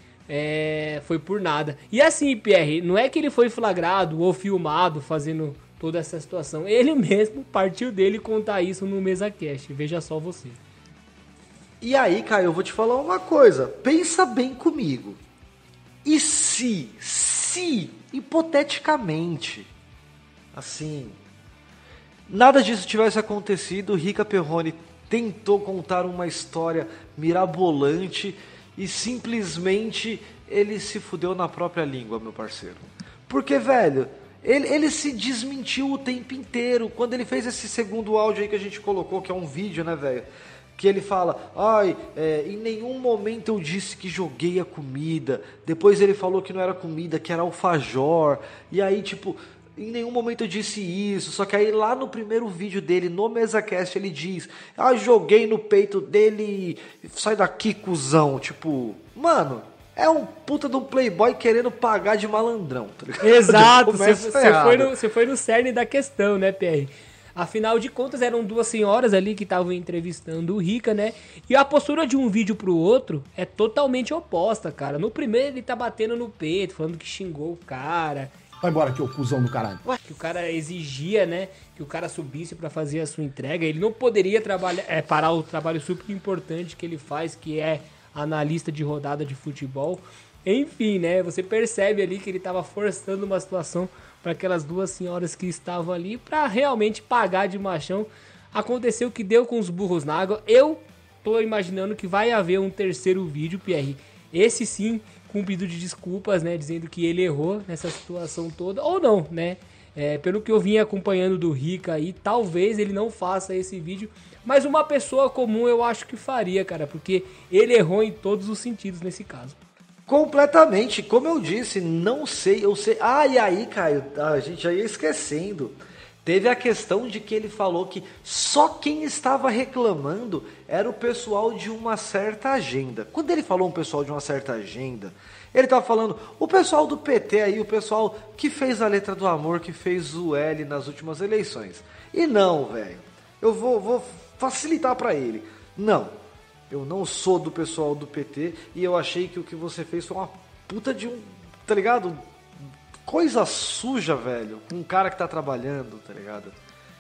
foi por nada. E assim, Pierre, não é que ele foi flagrado ou filmado fazendo... toda essa situação. Ele mesmo partiu dele contar isso no MesaCast. Veja só você. E aí, Caio, eu vou te falar uma coisa. Pensa bem comigo. E se, hipoteticamente, assim, nada disso tivesse acontecido, Rica Perrone tentou contar uma história mirabolante e simplesmente ele se fudeu na própria língua, meu parceiro. Porque, velho... Ele se desmentiu o tempo inteiro. Quando ele fez esse segundo áudio aí que a gente colocou, que é um vídeo, né, velho? Que ele fala, em nenhum momento eu disse que joguei a comida. Depois ele falou que não era comida, que era alfajor. E aí, tipo, em nenhum momento eu disse isso. Só que aí lá no primeiro vídeo dele, no MesaCast, ele diz, joguei no peito dele, sai daqui, cuzão. Tipo, mano... é um puta de um playboy querendo pagar de malandrão, tá ligado? Exato, você foi no cerne da questão, né, PR? Afinal de contas, eram duas senhoras ali que estavam entrevistando o Rica, né? E a postura de um vídeo pro outro é totalmente oposta, cara. No primeiro ele tá batendo no peito, falando que xingou o cara. Vai embora aqui, ô cuzão do caralho. Que o cara exigia, né? Que o cara subisse pra fazer a sua entrega. Ele não poderia parar o trabalho super importante que ele faz, que é analista de rodada de futebol. Enfim, né? Você percebe ali que ele tava forçando uma situação para aquelas duas senhoras que estavam ali para realmente pagar de machão. Aconteceu o que deu com os burros na água. Eu tô imaginando que vai haver um terceiro vídeo, Pierre. Esse sim, com um pedido de desculpas, né? Dizendo que ele errou nessa situação toda. Ou não, né? Pelo que eu vim acompanhando do Rica aí, talvez ele não faça esse vídeo. Mas uma pessoa comum eu acho que faria, cara. Porque ele errou em todos os sentidos nesse caso. Completamente, como eu disse, não sei, eu sei. Ah, e aí, Caio, a gente já ia esquecendo. Teve a questão de que ele falou que só quem estava reclamando era o pessoal de uma certa agenda. Quando ele falou um pessoal de uma certa agenda, ele estava falando o pessoal do PT aí, o pessoal que fez a letra do amor, que fez o L nas últimas eleições. E não, velho, eu vou facilitar para ele. Não. Eu não sou do pessoal do PT e eu achei que o que você fez foi uma puta de um, tá ligado? Coisa suja, velho. Um cara que tá trabalhando, tá ligado?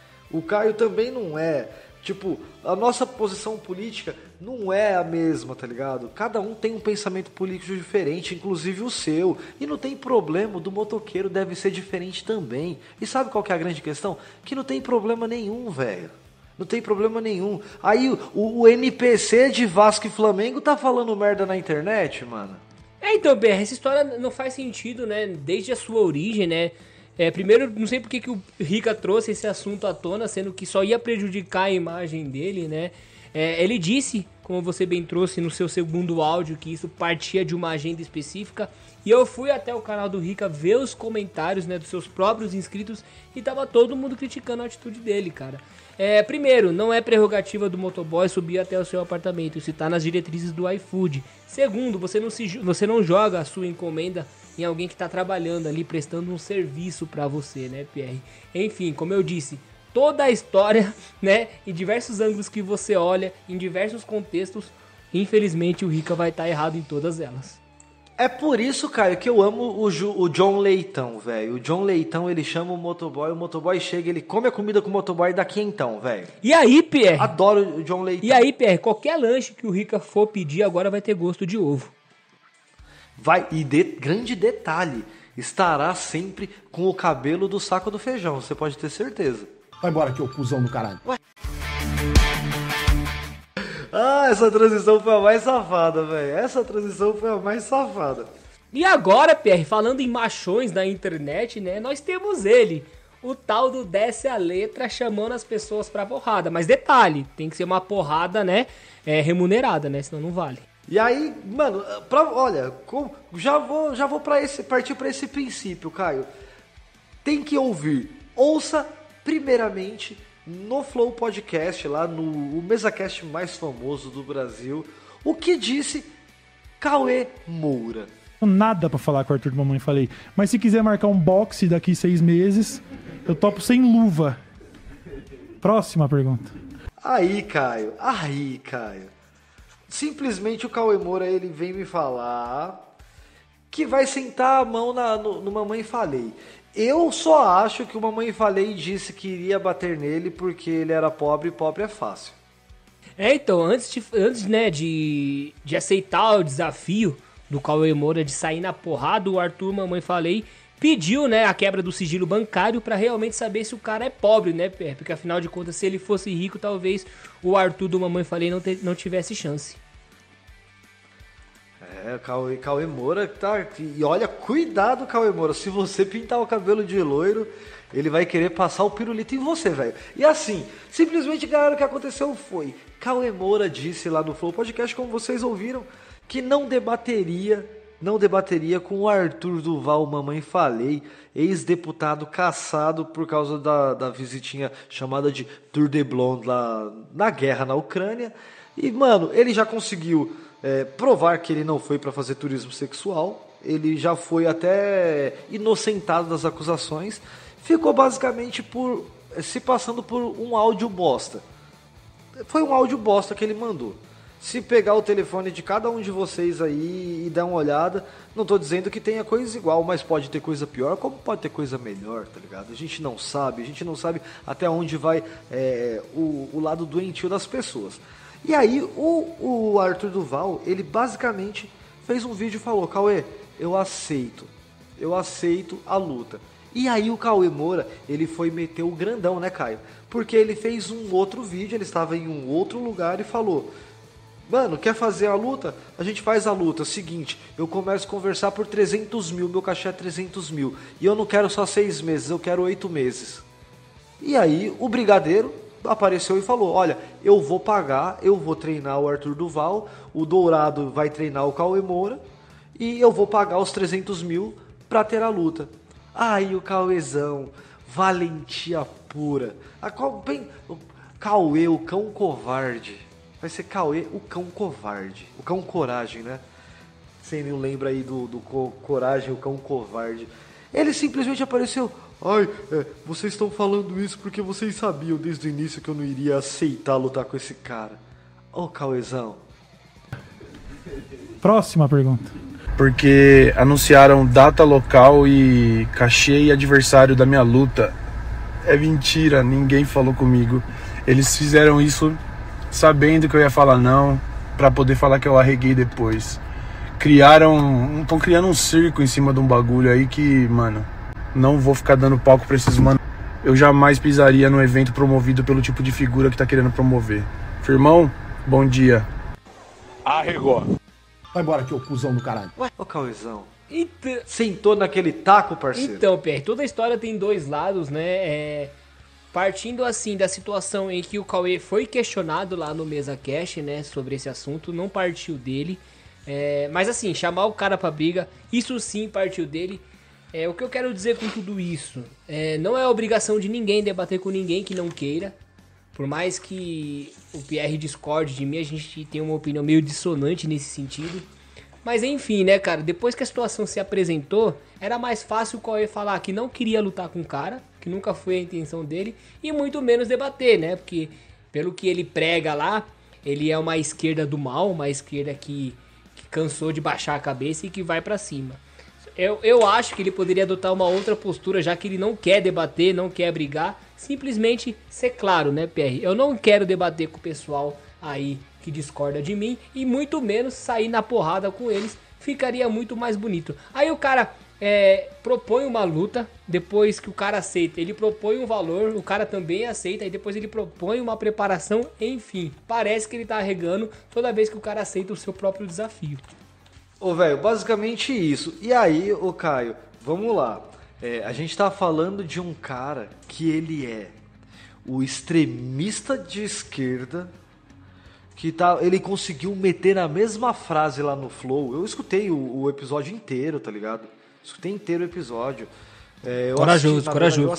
O Caio também não é. Tipo, a nossa posição política não é a mesma, tá ligado? Cada um tem um pensamento político diferente, inclusive o seu. E não tem problema, o do motoqueiro deve ser diferente também. E sabe qual que é a grande questão? Que não tem problema nenhum, velho. Não tem problema nenhum. Aí o NPC de Vasco e Flamengo tá falando merda na internet, mano. Então, BR, essa história não faz sentido, né? Desde a sua origem, né? Primeiro, não sei porque que o Rica trouxe esse assunto à tona, sendo que só ia prejudicar a imagem dele, né? Ele disse, como você bem trouxe no seu segundo áudio, que isso partia de uma agenda específica. E eu fui até o canal do Rica ver os comentários, né, dos seus próprios inscritos e tava todo mundo criticando a atitude dele, cara. Primeiro, não é prerrogativa do motoboy subir até o seu apartamento, isso tá nas diretrizes do iFood. Segundo, você não joga a sua encomenda em alguém que tá trabalhando ali, prestando um serviço pra você, né, Pierre? Enfim, como eu disse, toda a história, né, em diversos ângulos que você olha, em diversos contextos, infelizmente o Rica vai estar errado em todas elas. É por isso, Caio, que eu amo o John Leitão, velho. O John Leitão, ele chama o motoboy chega, ele come a comida com o motoboy daqui então, velho. E aí, Pierre? Adoro o John Leitão. E aí, Pierre, qualquer lanche que o Rica for pedir agora vai ter gosto de ovo. Grande detalhe, estará sempre com o cabelo do saco do feijão, você pode ter certeza. Vai embora aqui, ô cuzão do caralho. Ué. Ah, essa transição foi a mais safada, velho. Essa transição foi a mais safada. E agora, Pierre, falando em machões na internet, né? Nós temos ele, o tal do Desce a Letra, chamando as pessoas pra porrada. Mas detalhe, tem que ser uma porrada, né? Remunerada, né? Senão não vale. E aí, mano, olha, já vou partir pra esse princípio, Caio. Tem que ouvir. Ouça primeiramente no Flow Podcast, lá no MesaCast mais famoso do Brasil, o que disse Cauê Moura. Nada pra falar com o Arthur do Mamãe Falei, mas se quiser marcar um boxe daqui 6 meses, eu topo sem luva. Próxima pergunta. Aí, Caio. Simplesmente o Cauê Moura, ele vem me falar que vai sentar a mão no Mamãe Falei. Eu só acho que o Mamãe Falei disse que iria bater nele porque ele era pobre e pobre é fácil. Então, antes né, de aceitar o desafio do Cauê Moura de sair na porrada, o Arthur Mamãe Falei pediu, né, a quebra do sigilo bancário pra realmente saber se o cara é pobre, né, porque afinal de contas, se ele fosse rico, talvez o Arthur do Mamãe Falei não tivesse chance. Cauê Moura tá... E olha, cuidado, Cauê Moura. Se você pintar o cabelo de loiro, ele vai querer passar o pirulito em você, velho. E assim, simplesmente, galera, o que aconteceu foi... Cauê Moura disse lá no Flow Podcast, como vocês ouviram, que não debateria com o Arthur Duval Mamãe Falei, ex-deputado caçado por causa da visitinha chamada de Tour de Blonde lá na guerra na Ucrânia. E, mano, ele já conseguiu... provar que ele não foi para fazer turismo sexual, ele já foi até inocentado das acusações, ficou basicamente por se passando por um áudio bosta. Foi um áudio bosta que ele mandou. Se pegar o telefone de cada um de vocês aí e dar uma olhada, não tô dizendo que tenha coisa igual, mas pode ter coisa pior, como pode ter coisa melhor, tá ligado? A gente não sabe até onde vai o lado doentio das pessoas. E aí o Arthur Duval, ele basicamente fez um vídeo e falou: Cauê, eu aceito a luta. E aí o Cauê Moura, ele foi meter o grandão, né, Caio? Porque ele fez um outro vídeo, ele estava em um outro lugar e falou: mano, quer fazer a luta? A gente faz a luta. Seguinte, eu começo a conversar por 300 mil, meu cachê é 300 mil. E eu não quero só 6 meses, eu quero 8 meses. E aí o Brigadeiro apareceu e falou: olha, eu vou pagar, eu vou treinar o Arthur Duval, o Dourado vai treinar o Cauê Moura, e eu vou pagar os 300 mil pra ter a luta. Aí o Cauêzão, valentia pura. O Cauê, o cão covarde. Vai ser Cauê, o cão covarde. O cão coragem, né? Você me lembra aí do coragem, o cão covarde. Ele simplesmente apareceu: ai, vocês estão falando isso porque vocês sabiam desde o início que eu não iria aceitar lutar com esse cara. Ô, Cauêzão. Próxima pergunta. Porque anunciaram data, local e cachê e adversário da minha luta. É mentira, ninguém falou comigo. Eles fizeram isso sabendo que eu ia falar não, pra poder falar que eu arreguei depois. Estão criando um circo em cima de um bagulho aí que, mano, não vou ficar dando palco pra esses mano. Eu jamais pisaria no evento promovido pelo tipo de figura que tá querendo promover. Firmão, bom dia. Arregou. Vai embora aqui, ô cuzão do caralho. Ué, ô Cauêzão. Então, Sentou naquele taco, parceiro? então, Pierre, toda a história tem dois lados, né? Partindo assim da situação em que o Cauê foi questionado lá no MesaCast, né, sobre esse assunto, não partiu dele. Mas assim, chamar o cara pra briga, isso sim partiu dele. O que eu quero dizer com tudo isso? Não é obrigação de ninguém debater com ninguém que não queira. Por mais que o Pierre discorde de mim, a gente tem uma opinião meio dissonante nesse sentido. Mas enfim, né, cara, depois que a situação se apresentou, era mais fácil o Cauê falar que não queria lutar com o cara, que nunca foi a intenção dele, e muito menos debater, né? Porque pelo que ele prega lá, ele é uma esquerda do mal, uma esquerda que cansou de baixar a cabeça e que vai pra cima. Eu acho que ele poderia adotar uma outra postura, já que ele não quer debater, não quer brigar, simplesmente ser claro, né, Pierre? Eu não quero debater com o pessoal aí que discorda de mim e muito menos sair na porrada com eles, ficaria muito mais bonito. Aí o cara propõe uma luta, depois que o cara aceita, ele propõe um valor, o cara também aceita, e depois ele propõe uma preparação, enfim, parece que ele tá arregando toda vez que o cara aceita o seu próprio desafio. Ô, velho, basicamente isso. E aí, ô Caio, vamos lá. A gente tá falando de um cara que ele é o extremista de esquerda, que ele conseguiu meter na mesma frase lá no Flow. Eu escutei o episódio inteiro, tá ligado? Escutei inteiro o episódio. Corajoso.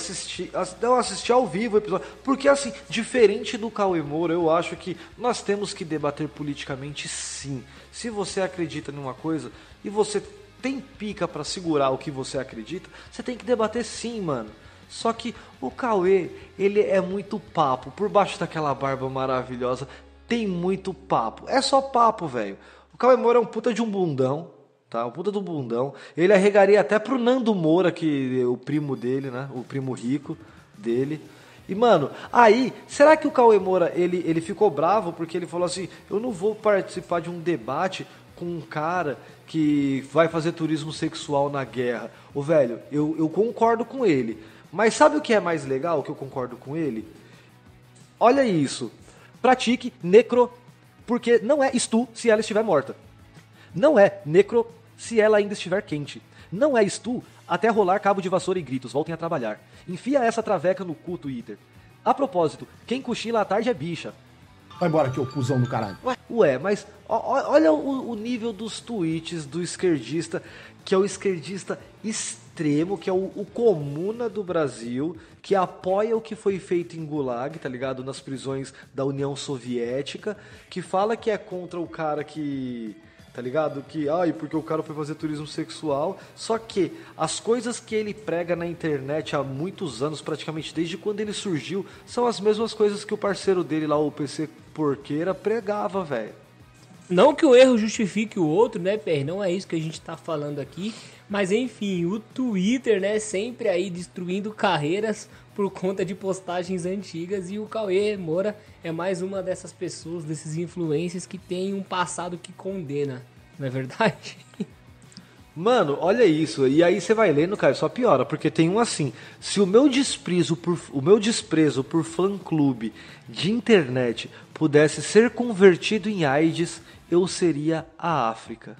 Eu assisti ao vivo o episódio. Porque, assim, diferente do Cauê Moura, eu acho que nós temos que debater politicamente, sim. Se você acredita numa coisa e você tem pica pra segurar o que você acredita, você tem que debater sim, mano. Só que o Cauê, ele é muito papo. Por baixo daquela barba maravilhosa, tem muito papo. É só papo, velho. O Cauê Moura é um puta de um bundão. Tá, um puta do bundão. Ele arregaria até pro Nando Moura, que o primo dele, né? O primo rico dele. E, mano, aí, será que o Cauê Moura, ele ficou bravo porque ele falou assim: eu não vou participar de um debate com um cara que vai fazer turismo sexual na guerra. Ô, velho, eu concordo com ele. Mas sabe o que é mais legal que eu concordo com ele? Olha isso. Pratique necro, porque não é estu se ela estiver morta. Não é necro se ela ainda estiver quente. Não é estu até rolar cabo de vassoura e gritos. Voltem a trabalhar. Enfia essa traveca no cu, Twitter. A propósito, quem cochila à tarde é bicha. Vai embora aqui, ô cuzão do caralho. Ué, mas olha o nível dos tweets do esquerdista, que é o esquerdista extremo, que é o comuna do Brasil, que apoia o que foi feito em Gulag, tá ligado? Nas prisões da União Soviética, que fala que é contra o cara que tá ligado? Que, ai, porque o cara foi fazer turismo sexual. Só que as coisas que ele prega na internet há muitos anos, praticamente desde quando ele surgiu, são as mesmas coisas que o parceiro dele lá, o PC Porqueira, pregava, velho. Não que o erro justifique o outro, né, PR? Não é isso que a gente tá falando aqui. Mas enfim, o Twitter, né, sempre aí destruindo carreiras por conta de postagens antigas. E o Cauê Moura é mais uma dessas pessoas, desses influencers que tem um passado que condena, não é verdade? Mano, olha isso. E aí você vai lendo, cara, só piora, porque tem um assim: se o meu desprezo por fã-clube de internet pudesse ser convertido em AIDS, eu seria a África.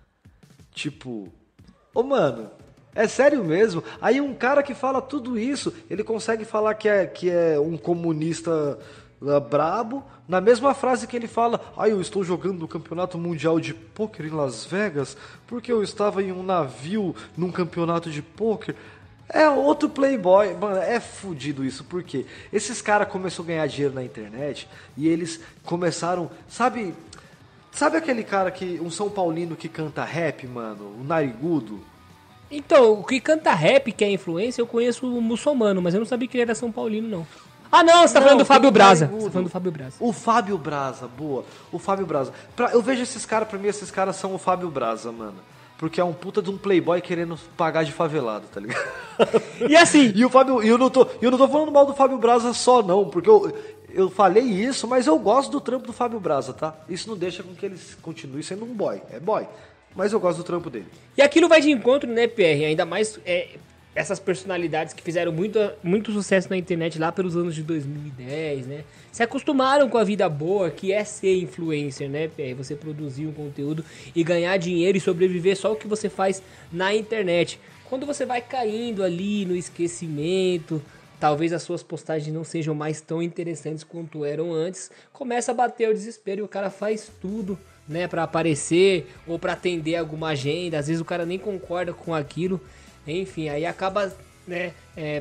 Tipo, ô mano, é sério mesmo? Aí um cara que fala tudo isso, ele consegue falar que é um comunista brabo, na mesma frase que ele fala: eu estou jogando no campeonato mundial de pôquer em Las Vegas porque eu estava em um navio num campeonato de pôquer. É outro playboy. Mano, é fudido isso, porque esses caras começaram a ganhar dinheiro na internet e eles começaram, sabe aquele cara um São Paulino que canta rap, mano, o narigudo? Então, o que canta rap, que é influência, eu conheço o muçulmano, mas eu não sabia que ele era São Paulino, não. Ah, não, você tá falando do Fábio Braza. Você tá falando do Fábio Braza. O Fábio Braza, boa. O Fábio Braza. Eu vejo esses caras, pra mim, esses caras são o Fábio Braza, mano. Porque é um puta de um playboy querendo pagar de favelado, tá ligado? E assim... E eu não tô falando mal do Fábio Braza só, não. Porque eu falei isso, mas eu gosto do trampo do Fábio Braza, tá? Isso não deixa com que ele continue sendo um boy. É boy. Mas eu gosto do trampo dele. E aquilo vai de encontro, né, PR? Ainda mais essas personalidades que fizeram muito sucesso na internet lá pelos anos de 2010, né? Se acostumaram com a vida boa, que é ser influencer, né, PR? Você produzir um conteúdo e ganhar dinheiro e sobreviver só o que você faz na internet. Quando você vai caindo ali no esquecimento, talvez as suas postagens não sejam mais tão interessantes quanto eram antes, começa a bater o desespero e o cara faz tudo, né, pra aparecer ou pra atender alguma agenda. Às vezes o cara nem concorda com aquilo. Enfim, aí acaba, né,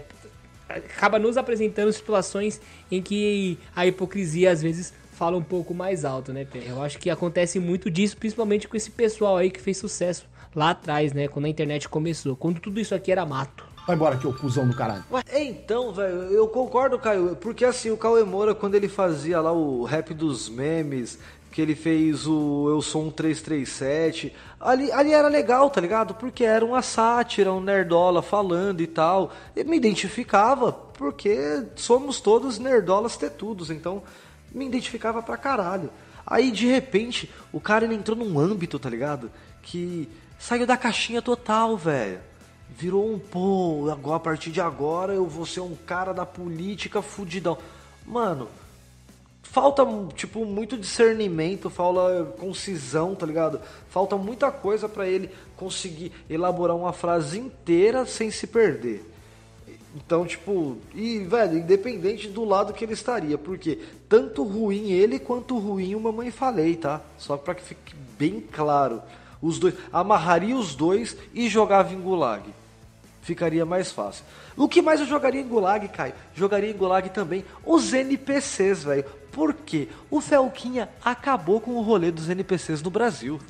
acaba nos apresentando situações em que a hipocrisia às vezes fala um pouco mais alto, né, Pé? Eu acho que acontece muito disso, principalmente com esse pessoal aí que fez sucesso lá atrás, né, quando a internet começou, quando tudo isso aqui era mato. Vai embora aqui, ô cuzão do caralho. Então, velho, eu concordo, Caio, porque assim, o Cauê Moura, quando ele fazia lá o rap dos memes, que ele fez o Eu Sou um 337, ali era legal, tá ligado? Porque era uma sátira, um nerdola falando e tal. Eu me identificava, porque somos todos nerdolas tetudos, então me identificava pra caralho. Aí, de repente, o cara ele entrou num âmbito, tá ligado? Que saiu da caixinha total, velho. Virou agora, a partir de agora eu vou ser um cara da política fudidão. Mano, falta, tipo, muito discernimento, falta concisão, tá ligado? Falta muita coisa pra ele conseguir elaborar uma frase inteira sem se perder. Então, tipo, velho, independente do lado que ele estaria, porque tanto ruim ele quanto ruim o Mamãe Falei, tá? Só pra que fique bem claro. Os dois, amarraria os dois e jogava em Gulag. Ficaria mais fácil. O que mais eu jogaria em Gulag, Caio? Jogaria em Gulag também os NPCs, velho. Por quê? O Felquinha acabou com o rolê dos NPCs no Brasil.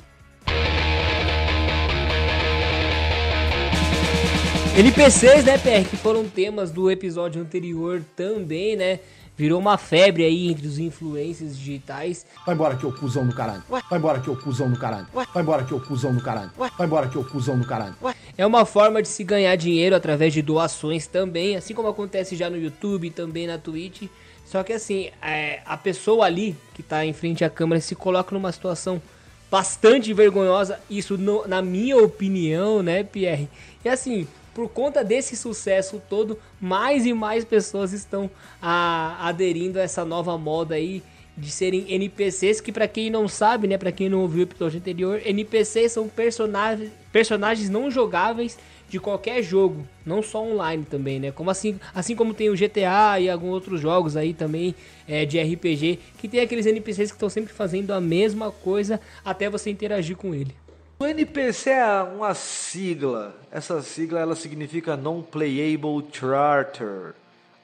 NPCs, né, PR, que foram temas do episódio anterior também, né? Virou uma febre aí entre os influencers digitais. Vai embora aqui, ô cuzão do caralho. Vai embora aqui, ô cuzão do caralho. Vai embora aqui, ô cuzão do caralho. Vai embora aqui, ô cuzão do caralho. É uma forma de se ganhar dinheiro através de doações também, assim como acontece já no YouTube e também na Twitch. Só que assim, a pessoa ali que tá em frente à câmera se coloca numa situação bastante vergonhosa, isso na minha opinião, né, Pierre? E assim, por conta desse sucesso todo, mais e mais pessoas estão aderindo a essa nova moda aí de serem NPCs, que pra quem não sabe, né, pra quem não ouviu o episódio anterior, NPCs são personagens não jogáveis de qualquer jogo, não só online também, né? Como assim como tem o GTA e alguns outros jogos aí também de RPG, que tem aqueles NPCs que estão sempre fazendo a mesma coisa até você interagir com ele. O NPC é uma sigla. Essa sigla ela significa Non-Playable Character.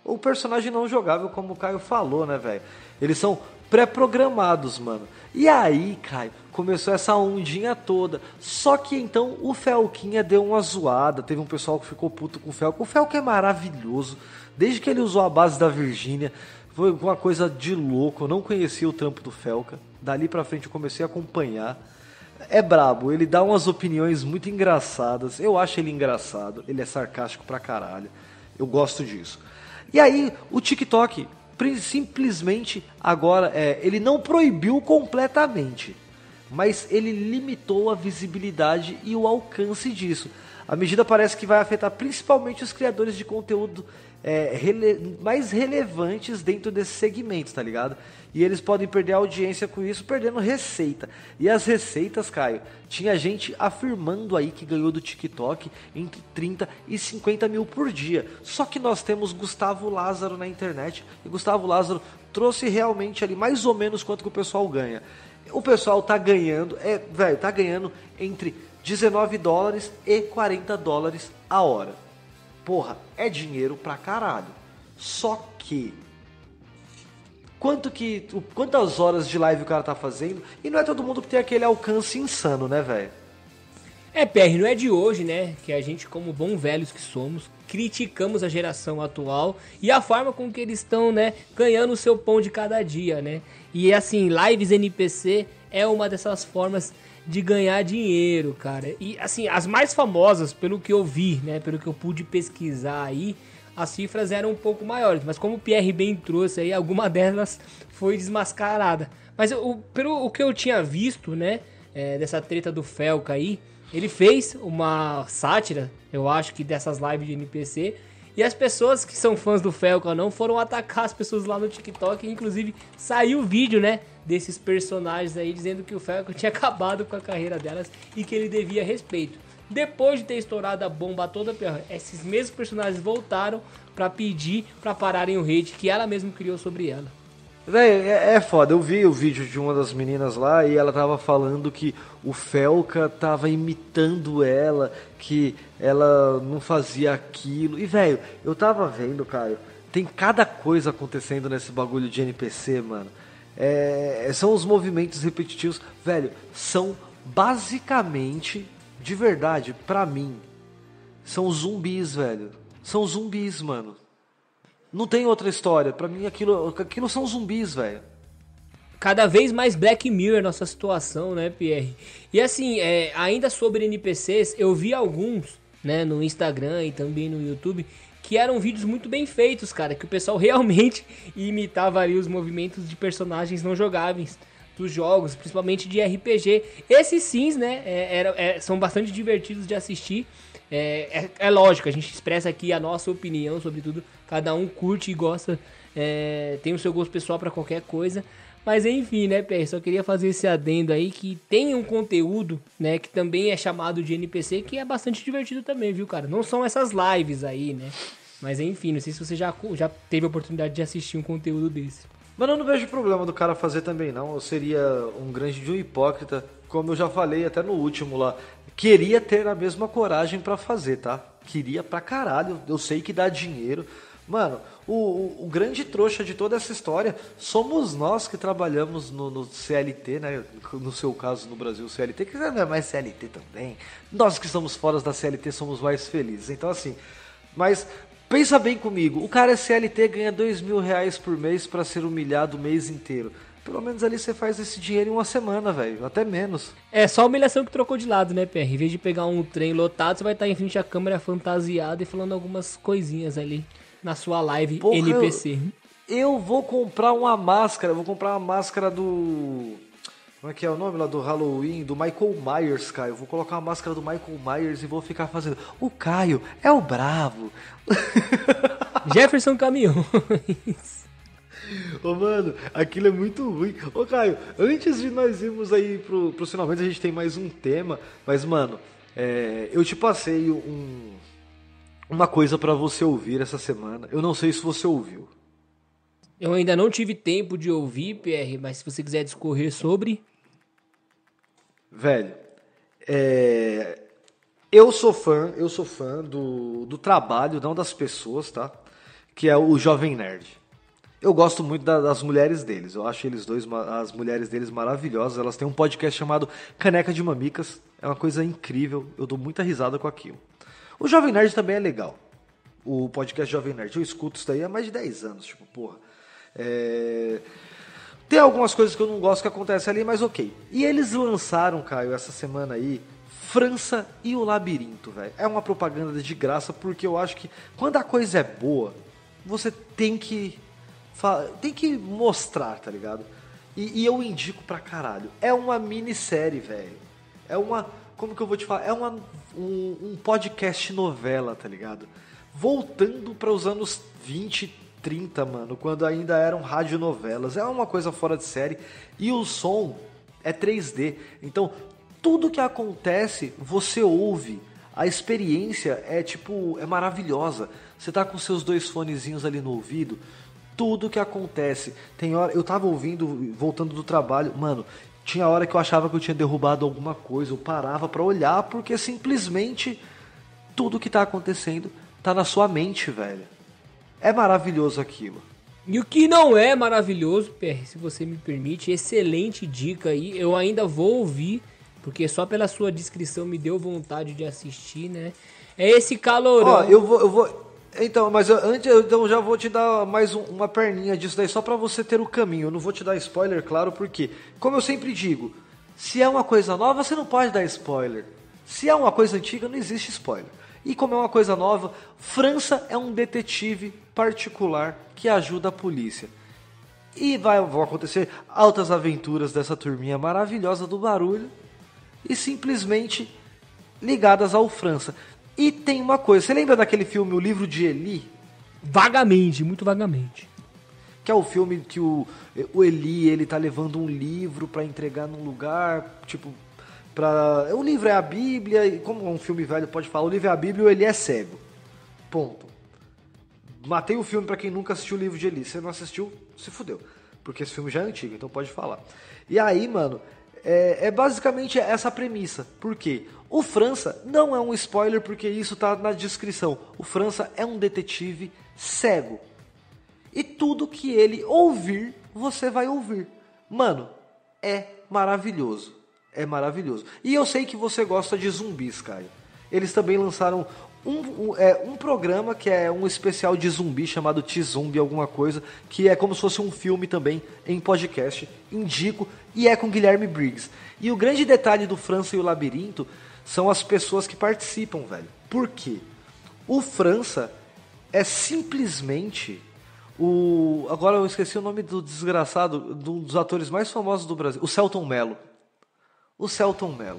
o personagem não jogável, como o Caio falou, né, velho? Eles são pré-programados, mano. E aí, Caio, começou essa ondinha toda. Só que então o Felquinha deu uma zoada. Teve um pessoal que ficou puto com o Felca. O Felca é maravilhoso. Desde que ele usou a base da Virgínia, foi uma coisa de louco. Eu não conhecia o trampo do Felca. Dali pra frente eu comecei a acompanhar. É brabo, ele dá umas opiniões muito engraçadas. Eu acho ele engraçado. Ele é sarcástico pra caralho. Eu gosto disso. E aí, o TikTok, simplesmente agora, ele não proibiu completamente, mas ele limitou a visibilidade e o alcance disso. A medida parece que vai afetar principalmente os criadores de conteúdo mais relevantes dentro desse segmento, tá ligado? E eles podem perder a audiência com isso, perdendo receita. E as receitas, Caio, tinha gente afirmando aí que ganhou do TikTok entre 30 e 50 mil por dia. Só que nós temos Gustavo Lázaro na internet, e Gustavo Lázaro trouxe realmente ali mais ou menos quanto que o pessoal ganha. O pessoal tá ganhando, tá ganhando entre $19 e $40 a hora. Porra, é dinheiro pra caralho. Só que quantas horas de live o cara tá fazendo? E não é todo mundo que tem aquele alcance insano, né, velho? PR, não é de hoje, né, que a gente, como bons velhos que somos, criticamos a geração atual e a forma com que eles estão, né, ganhando o seu pão de cada dia, né? E assim, lives NPC é uma dessas formas de ganhar dinheiro, cara. E assim, as mais famosas, pelo que eu vi, né, pelo que eu pude pesquisar aí, as cifras eram um pouco maiores, mas como o Pierre bem trouxe aí, alguma delas foi desmascarada. Mas pelo que eu tinha visto, né, dessa treta do Felca aí, ele fez uma sátira, eu acho que dessas lives de NPC, e as pessoas que são fãs do Felca não foram atacar as pessoas lá no TikTok, inclusive saiu o vídeo, né, desses personagens aí, dizendo que o Felca tinha acabado com a carreira delas e que ele devia respeito. Depois de ter estourado a bomba toda, esses mesmos personagens voltaram pra pedir pra pararem o hate que ela mesma criou sobre ela. Véi, é foda. Eu vi o vídeo de uma das meninas lá e ela tava falando que o Felca tava imitando ela, que ela não fazia aquilo. E, velho, eu tava vendo, Caio, tem cada coisa acontecendo nesse bagulho de NPC, mano. São os movimentos repetitivos. Velho, são basicamente... De verdade, pra mim, são zumbis, velho. São zumbis, mano. Não tem outra história. Pra mim, aquilo são zumbis, velho. Cada vez mais Black Mirror nossa situação, né, Pierre? E assim, ainda sobre NPCs, eu vi alguns, né, no Instagram e também no YouTube, que eram vídeos muito bem feitos, cara. Que o pessoal realmente imitava ali os movimentos de personagens não jogáveis dos jogos, principalmente de RPG. Esses sims, né, são bastante divertidos de assistir. É lógico, a gente expressa aqui a nossa opinião sobre tudo. Cada um curte e gosta, tem o seu gosto pessoal pra qualquer coisa. Mas enfim, né, PR, só queria fazer esse adendo aí, que tem um conteúdo, né, que também é chamado de NPC, que é bastante divertido também, viu, cara? Não são essas lives aí, né? Mas enfim, não sei se você já teve a oportunidade de assistir um conteúdo desse. Mas eu não vejo problema do cara fazer também, não. Eu seria um grande de um hipócrita, como eu já falei até no último lá. Queria ter a mesma coragem pra fazer, tá? Queria pra caralho. Eu sei que dá dinheiro. Mano, o grande trouxa de toda essa história somos nós que trabalhamos no CLT, né? No seu caso, no Brasil, CLT, que não é mais CLT também. Nós que estamos fora da CLT somos mais felizes. Então, assim, mas... Pensa bem comigo, o cara é CLT, ganha R$2.000 por mês pra ser humilhado o mês inteiro. Pelo menos ali você faz esse dinheiro em uma semana, velho, até menos. É só a humilhação que trocou de lado, né, PR? Em vez de pegar um trem lotado, você vai estar em frente à câmera fantasiada e falando algumas coisinhas ali na sua live. Porra, NPC. Eu vou comprar uma máscara, do... Como é que é o nome lá do Halloween? Do Michael Myers, Caio. Eu vou colocar uma máscara do Michael Myers e vou ficar fazendo... O Caio é o bravo. Jefferson Caminhões. Ô, mano, aquilo é muito ruim. Ô, Caio, antes de nós irmos aí pro finalmente, a gente tem mais um tema. Mas, mano, eu te passei uma coisa pra você ouvir essa semana. Eu não sei se você ouviu. Eu ainda não tive tempo de ouvir, PR, mas se você quiser discorrer sobre... Velho, eu sou fã do trabalho, não das pessoas, tá? que é o Jovem Nerd. Eu gosto muito das mulheres deles. Eu acho as mulheres deles maravilhosas. Elas têm um podcast chamado Caneca de Mamicas. É uma coisa incrível. Eu dou muita risada com aquilo. O Jovem Nerd também é legal. O podcast Jovem Nerd. Eu escuto isso daí há mais de 10 anos. Tipo, porra. Tem algumas coisas que eu não gosto que acontecem ali, mas ok. E eles lançaram, Caio, essa semana aí, França e o Labirinto, velho. É uma propaganda de graça, porque eu acho que quando a coisa é boa, você tem que mostrar, tá ligado? E eu indico pra caralho. É uma minissérie, velho. É uma... Como que eu vou te falar? É um podcast novela, tá ligado? Voltando para os anos 20, 30, mano. Quando ainda eram radionovelas. É uma coisa fora de série. E o som é 3D. Então, tudo que acontece, você ouve. A experiência é maravilhosa. Você tá com seus 2 fonezinhos ali no ouvido. Tudo que acontece. Tem hora... Eu tava ouvindo, voltando do trabalho. Mano, tinha hora que eu achava que eu tinha derrubado alguma coisa. Eu parava pra olhar, porque simplesmente tudo que tá acontecendo tá na sua mente, velho. É maravilhoso aquilo. E o que não é maravilhoso, PR, se você me permite, excelente dica aí. Eu ainda vou ouvir, porque só pela sua descrição me deu vontade de assistir, né? É esse calorão. Ó, eu vou... Então, mas eu já vou te dar mais uma perninha disso daí, só pra você ter o caminho. Eu não vou te dar spoiler, claro, porque, como eu sempre digo, se é uma coisa nova, você não pode dar spoiler. Se é uma coisa antiga, não existe spoiler. E como é uma coisa nova, França é um detetive particular que ajuda a polícia. E vão acontecer altas aventuras dessa turminha maravilhosa do barulho e simplesmente ligadas ao França. E tem uma coisa, você lembra daquele filme O Livro de Eli? Vagamente, muito vagamente. Que é o filme que o Eli, ele tá levando um livro pra entregar num lugar, tipo, o livro é a Bíblia, e como um filme velho pode falar, o livro é a Bíblia e o Eli é cego. Ponto. Matei o filme pra quem nunca assistiu o Livro de Eli. Se você não assistiu, se fudeu. Porque esse filme já é antigo, então pode falar. E aí, mano, é basicamente essa premissa. Por quê? O França não é um spoiler porque isso tá na descrição. O França é um detetive cego. E tudo que ele ouvir, você vai ouvir. Mano, é maravilhoso. É maravilhoso. E eu sei que você gosta de zumbis, Caio. Eles também lançaram um programa que é um especial de zumbi chamado T-Zumbi alguma coisa, que é como se fosse um filme também em podcast. Indico, e é com Guilherme Briggs. E o grande detalhe do França e o Labirinto são as pessoas que participam, velho. Por quê? O França é simplesmente agora eu esqueci o nome do desgraçado, um dos atores mais famosos do Brasil, o Selton Mello. O Selton Mello.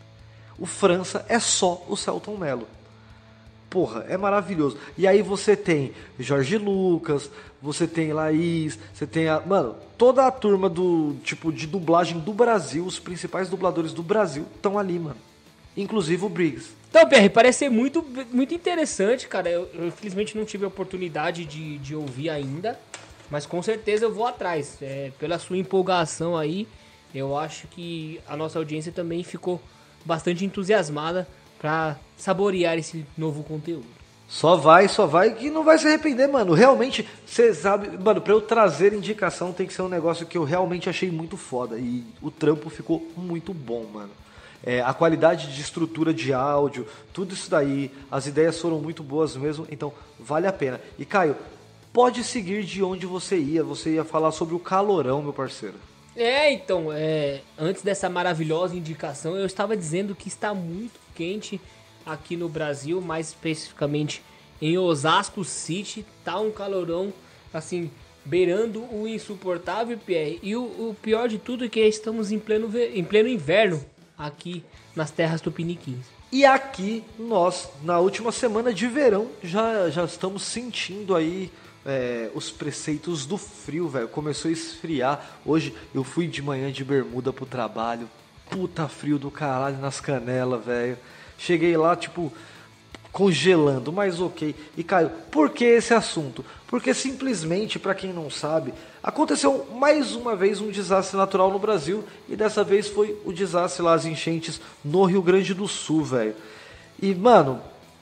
O França é só o Selton Mello. Porra, é maravilhoso. E aí você tem Jorge Lucas, você tem Laís, você tem mano, toda a turma de dublagem do Brasil, os principais dubladores do Brasil estão ali, mano. Inclusive o Briggs. Então, PR, parece ser muito, muito interessante, cara. Eu infelizmente não tive a oportunidade de ouvir ainda, mas com certeza eu vou atrás. Pela sua empolgação aí, eu acho que a nossa audiência também ficou bastante entusiasmada pra saborear esse novo conteúdo. Só vai que não vai se arrepender, mano. Realmente, você sabe, mano, pra eu trazer indicação tem que ser um negócio que eu realmente achei muito foda. E o trampo ficou muito bom, mano. A qualidade de estrutura de áudio, tudo isso daí, as ideias foram muito boas mesmo, então vale a pena. E Caio, pode seguir de onde você ia falar sobre o calorão, meu parceiro. Então, antes dessa maravilhosa indicação, eu estava dizendo que está muito quente aqui no Brasil, mais especificamente em Osasco City, tá um calorão, assim, beirando o insuportável, Pierre. E o pior de tudo é que estamos em pleno inverno aqui nas terras tupiniquins. E aqui nós, na última semana de verão, já estamos sentindo aí os preceitos do frio, velho. Começou a esfriar. Hoje eu fui de manhã de bermuda pro trabalho. Puta frio do caralho nas canelas, velho. Cheguei lá, tipo, congelando, mas ok. E Caio, por que esse assunto? Porque simplesmente, pra quem não sabe, aconteceu mais uma vez um desastre natural no Brasil. E dessa vez foi o desastre lá, as enchentes no Rio Grande do Sul, velho. E, mano,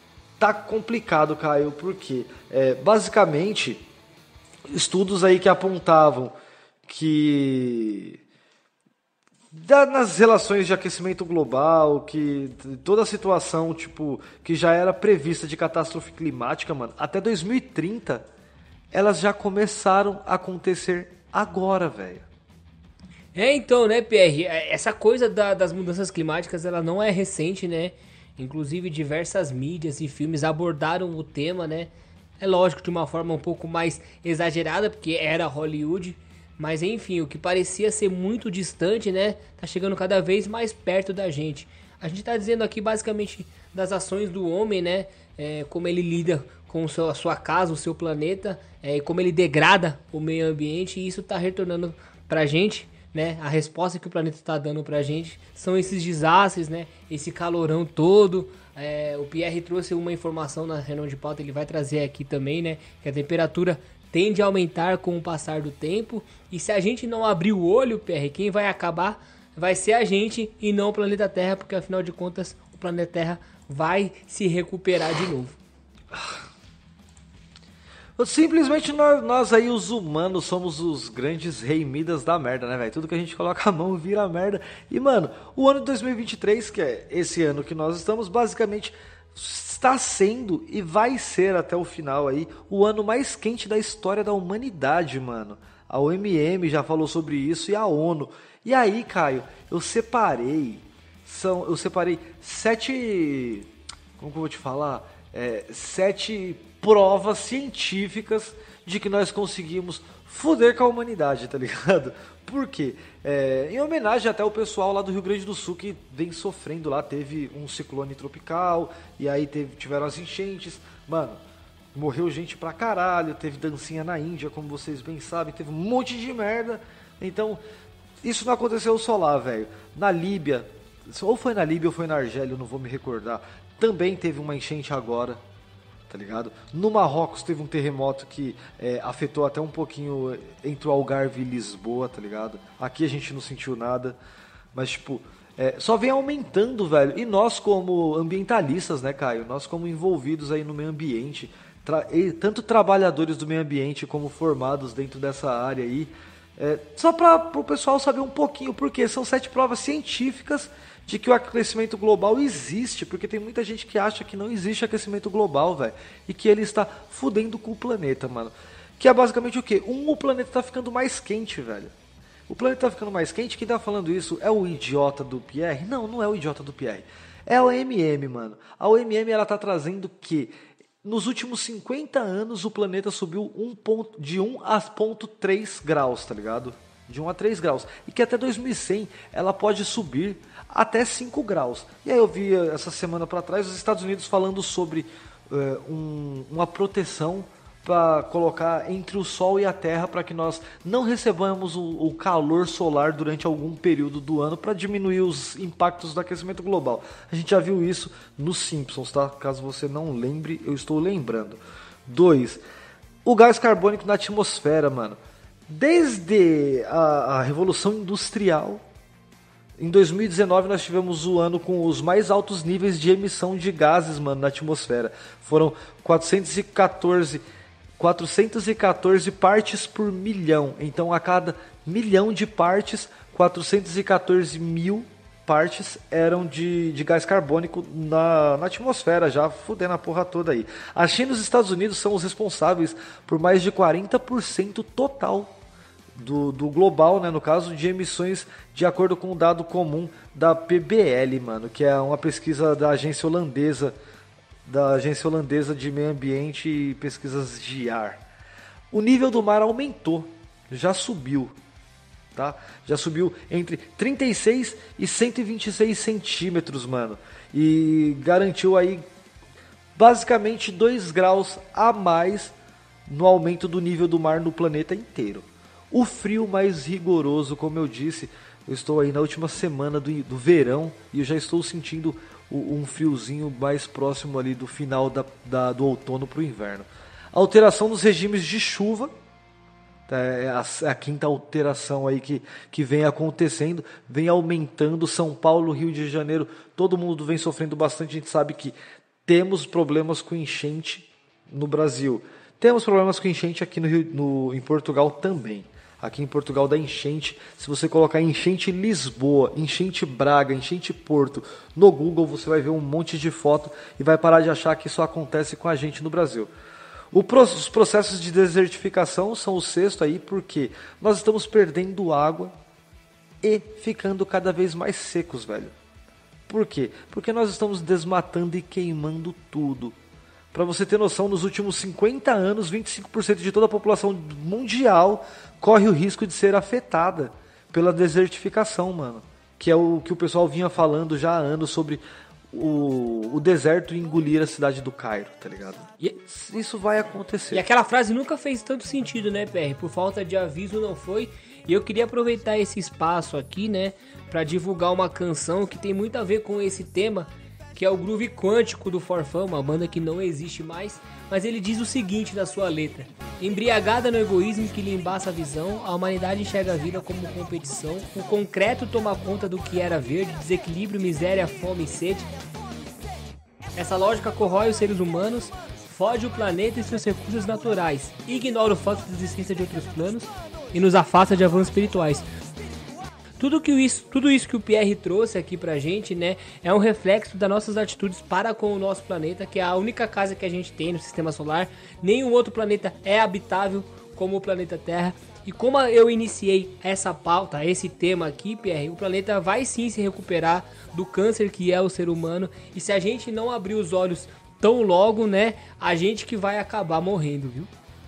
tá complicado, Caio, porque basicamente estudos aí que apontavam que nas relações de aquecimento global, que toda a situação tipo que já era prevista de catástrofe climática, mano, até 2030 elas já começaram a acontecer agora, velho. Então, né, Pierre, essa coisa das mudanças climáticas, ela não é recente, né? Inclusive, diversas mídias e filmes abordaram o tema, né? É lógico, de uma forma um pouco mais exagerada, porque era Hollywood. Mas, enfim, o que parecia ser muito distante, né? Tá chegando cada vez mais perto da gente. A gente tá dizendo aqui, basicamente, das ações do homem, né? Como ele lida com a sua casa, o seu planeta, e como ele degrada o meio ambiente. E isso tá retornando pra gente, né? A resposta que o planeta está dando pra gente são esses desastres, né? Esse calorão todo. O Pierre trouxe uma informação na reunião de pauta, ele vai trazer aqui também, né? Que a temperatura tende a aumentar com o passar do tempo. E se a gente não abrir o olho, Pierre, quem vai acabar vai ser a gente e não o planeta Terra, porque afinal de contas o planeta Terra vai se recuperar de novo. Simplesmente nós aí, os humanos, somos os grandes rei Midas da merda, né, velho? Tudo que a gente coloca a mão vira merda. E, mano, o ano de 2023, que é esse ano que nós estamos, basicamente está sendo e vai ser até o final aí o ano mais quente da história da humanidade, mano. A OMM já falou sobre isso e a ONU. E aí, Caio, eu separei 7... Como que eu vou te falar? 7 provas científicas de que nós conseguimos foder com a humanidade, tá ligado? Por quê? Em homenagem até ao pessoal lá do Rio Grande do Sul que vem sofrendo lá, teve um ciclone tropical, e aí tiveram as enchentes, mano, morreu gente pra caralho, teve dancinha na Índia, como vocês bem sabem, teve um monte de merda, então isso não aconteceu só lá, velho. Na Líbia, ou foi na Líbia ou foi na Argélia, eu não vou me recordar, também teve uma enchente agora, tá ligado? No Marrocos teve um terremoto que afetou até um pouquinho entre o Algarve e Lisboa, tá ligado? Aqui a gente não sentiu nada, mas tipo, só vem aumentando, velho. E nós como ambientalistas, né, Caio? Nós como envolvidos aí no meio ambiente, tanto trabalhadores do meio ambiente como formados dentro dessa área aí, só para o pessoal saber um pouquinho, porque são 7 provas científicas de que o aquecimento global existe, porque tem muita gente que acha que não existe aquecimento global, velho, e que ele está fudendo com o planeta, mano. Que é basicamente o quê? O planeta está ficando mais quente, velho. O planeta está ficando mais quente, quem tá falando isso é o idiota do Pierre? Não, não é o idiota do Pierre. É a OMM, mano. A OMM, ela tá trazendo que nos últimos 50 anos o planeta subiu de 1 a 0,3 graus, tá ligado? De 1 a 3 graus. E que até 2100 ela pode subir até 5 graus. E aí eu vi essa semana para trás os Estados Unidos falando sobre uma proteção para colocar entre o Sol e a Terra para que nós não recebamos o calor solar durante algum período do ano para diminuir os impactos do aquecimento global. A gente já viu isso nos Simpsons, tá? Caso você não lembre, eu estou lembrando. 2. O gás carbônico na atmosfera, mano. Desde a Revolução Industrial, em 2019 nós tivemos o ano com os mais altos níveis de emissão de gases, mano, na atmosfera. Foram 414 partes por milhão. Então a cada milhão de partes, 414 mil partes eram de gás carbônico na atmosfera, já fudendo a porra toda aí. A China e os Estados Unidos são os responsáveis por mais de 40% total do global, né, no caso de emissões, de acordo com o dado comum da PBL, mano, que é uma pesquisa da agência holandesa de meio ambiente e pesquisas de ar. O nível do mar aumentou, já subiu, tá? Já subiu entre 36 e 126 centímetros, mano, e garantiu aí basicamente 2 graus a mais no aumento do nível do mar no planeta inteiro. O frio mais rigoroso, como eu disse, eu estou aí na última semana do verão e eu já estou sentindo um friozinho mais próximo ali do final do outono para o inverno. A alteração dos regimes de chuva, é a quinta alteração aí que vem acontecendo, vem aumentando. São Paulo, Rio de Janeiro, todo mundo vem sofrendo bastante. A gente sabe que temos problemas com enchente no Brasil. Temos problemas com enchente aqui em Portugal também. Aqui em Portugal dá enchente. Se você colocar enchente Lisboa, enchente Braga, enchente Porto no Google, você vai ver um monte de foto e vai parar de achar que isso acontece com a gente no Brasil. Os processos de desertificação são o sexto aí, porque nós estamos perdendo água e ficando cada vez mais secos, velho. Por quê? Porque nós estamos desmatando e queimando tudo. Para você ter noção, nos últimos 50 anos, 25% de toda a população mundial corre o risco de ser afetada pela desertificação, mano. Que é o que o pessoal vinha falando já há anos sobre o deserto engolir a cidade do Cairo, tá ligado? E isso vai acontecer. E aquela frase nunca fez tanto sentido, né, PR? Por falta de aviso não foi. E eu queria aproveitar esse espaço aqui, né, para divulgar uma canção que tem muito a ver com esse tema, que é o Groove Quântico do Forfã, uma banda que não existe mais, mas ele diz o seguinte na sua letra: embriagada no egoísmo que lhe embaça a visão, a humanidade enxerga a vida como competição, o concreto toma conta do que era verde, desequilíbrio, miséria, fome e sede. Essa lógica corrói os seres humanos, fode o planeta e seus recursos naturais, ignora o fato da existência de outros planos e nos afasta de avanços espirituais. Tudo isso que o Pierre trouxe aqui pra gente, né, é um reflexo das nossas atitudes para com o nosso planeta, que é a única casa que a gente tem no sistema solar. Nenhum outro planeta é habitável como o planeta Terra. E como eu iniciei essa pauta, esse tema aqui, Pierre, o planeta vai sim se recuperar do câncer que é o ser humano. E se a gente não abrir os olhos tão logo, né, a gente que vai acabar morrendo, viu?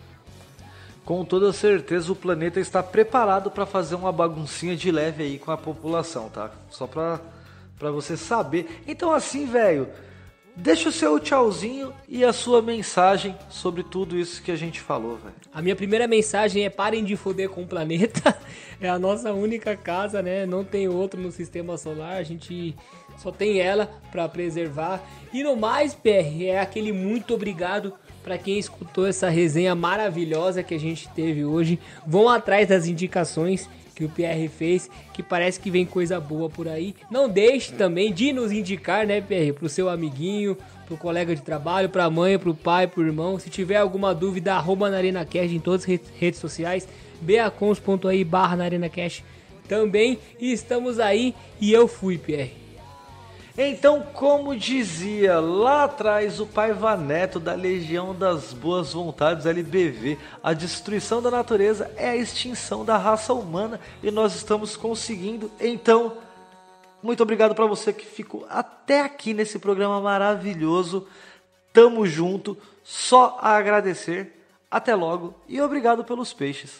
Com toda certeza o planeta está preparado para fazer uma baguncinha de leve aí com a população, tá? Só pra você saber. Então assim, velho, deixa o seu tchauzinho e a sua mensagem sobre tudo isso que a gente falou, velho. A minha primeira mensagem é: parem de foder com o planeta. É a nossa única casa, né? Não tem outro no sistema solar. A gente só tem ela para preservar. E no mais, PR, é aquele muito obrigado para quem escutou essa resenha maravilhosa que a gente teve hoje. Vão atrás das indicações que o PR fez, que parece que vem coisa boa por aí. Não deixe também de nos indicar, né, PR, pro seu amiguinho, pro colega de trabalho, pra mãe, pro pai, pro irmão. Se tiver alguma dúvida, @NarenaCast em todas as redes sociais, beacons.ai/NarenaCast também. E estamos aí, e eu fui, PR. Então, como dizia lá atrás o Paiva Neto da Legião das Boas Vontades, LBV, a destruição da natureza é a extinção da raça humana e nós estamos conseguindo. Então, muito obrigado para você que ficou até aqui nesse programa maravilhoso. Tamo junto, só a agradecer. Até logo e obrigado pelos peixes.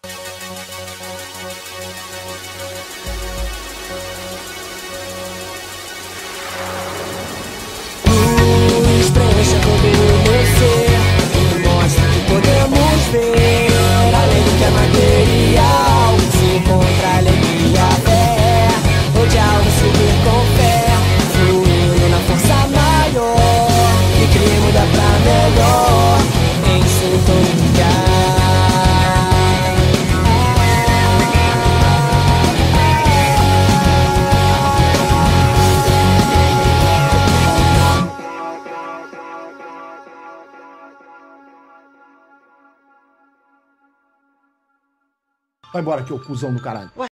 Mostra que podemos ver além do que é material. Se encontra alegria, fé, onde algo seguir com fé, fluindo na força maior que cria e muda pra melhor em sintonia. Vai embora aqui, ô cuzão do caralho.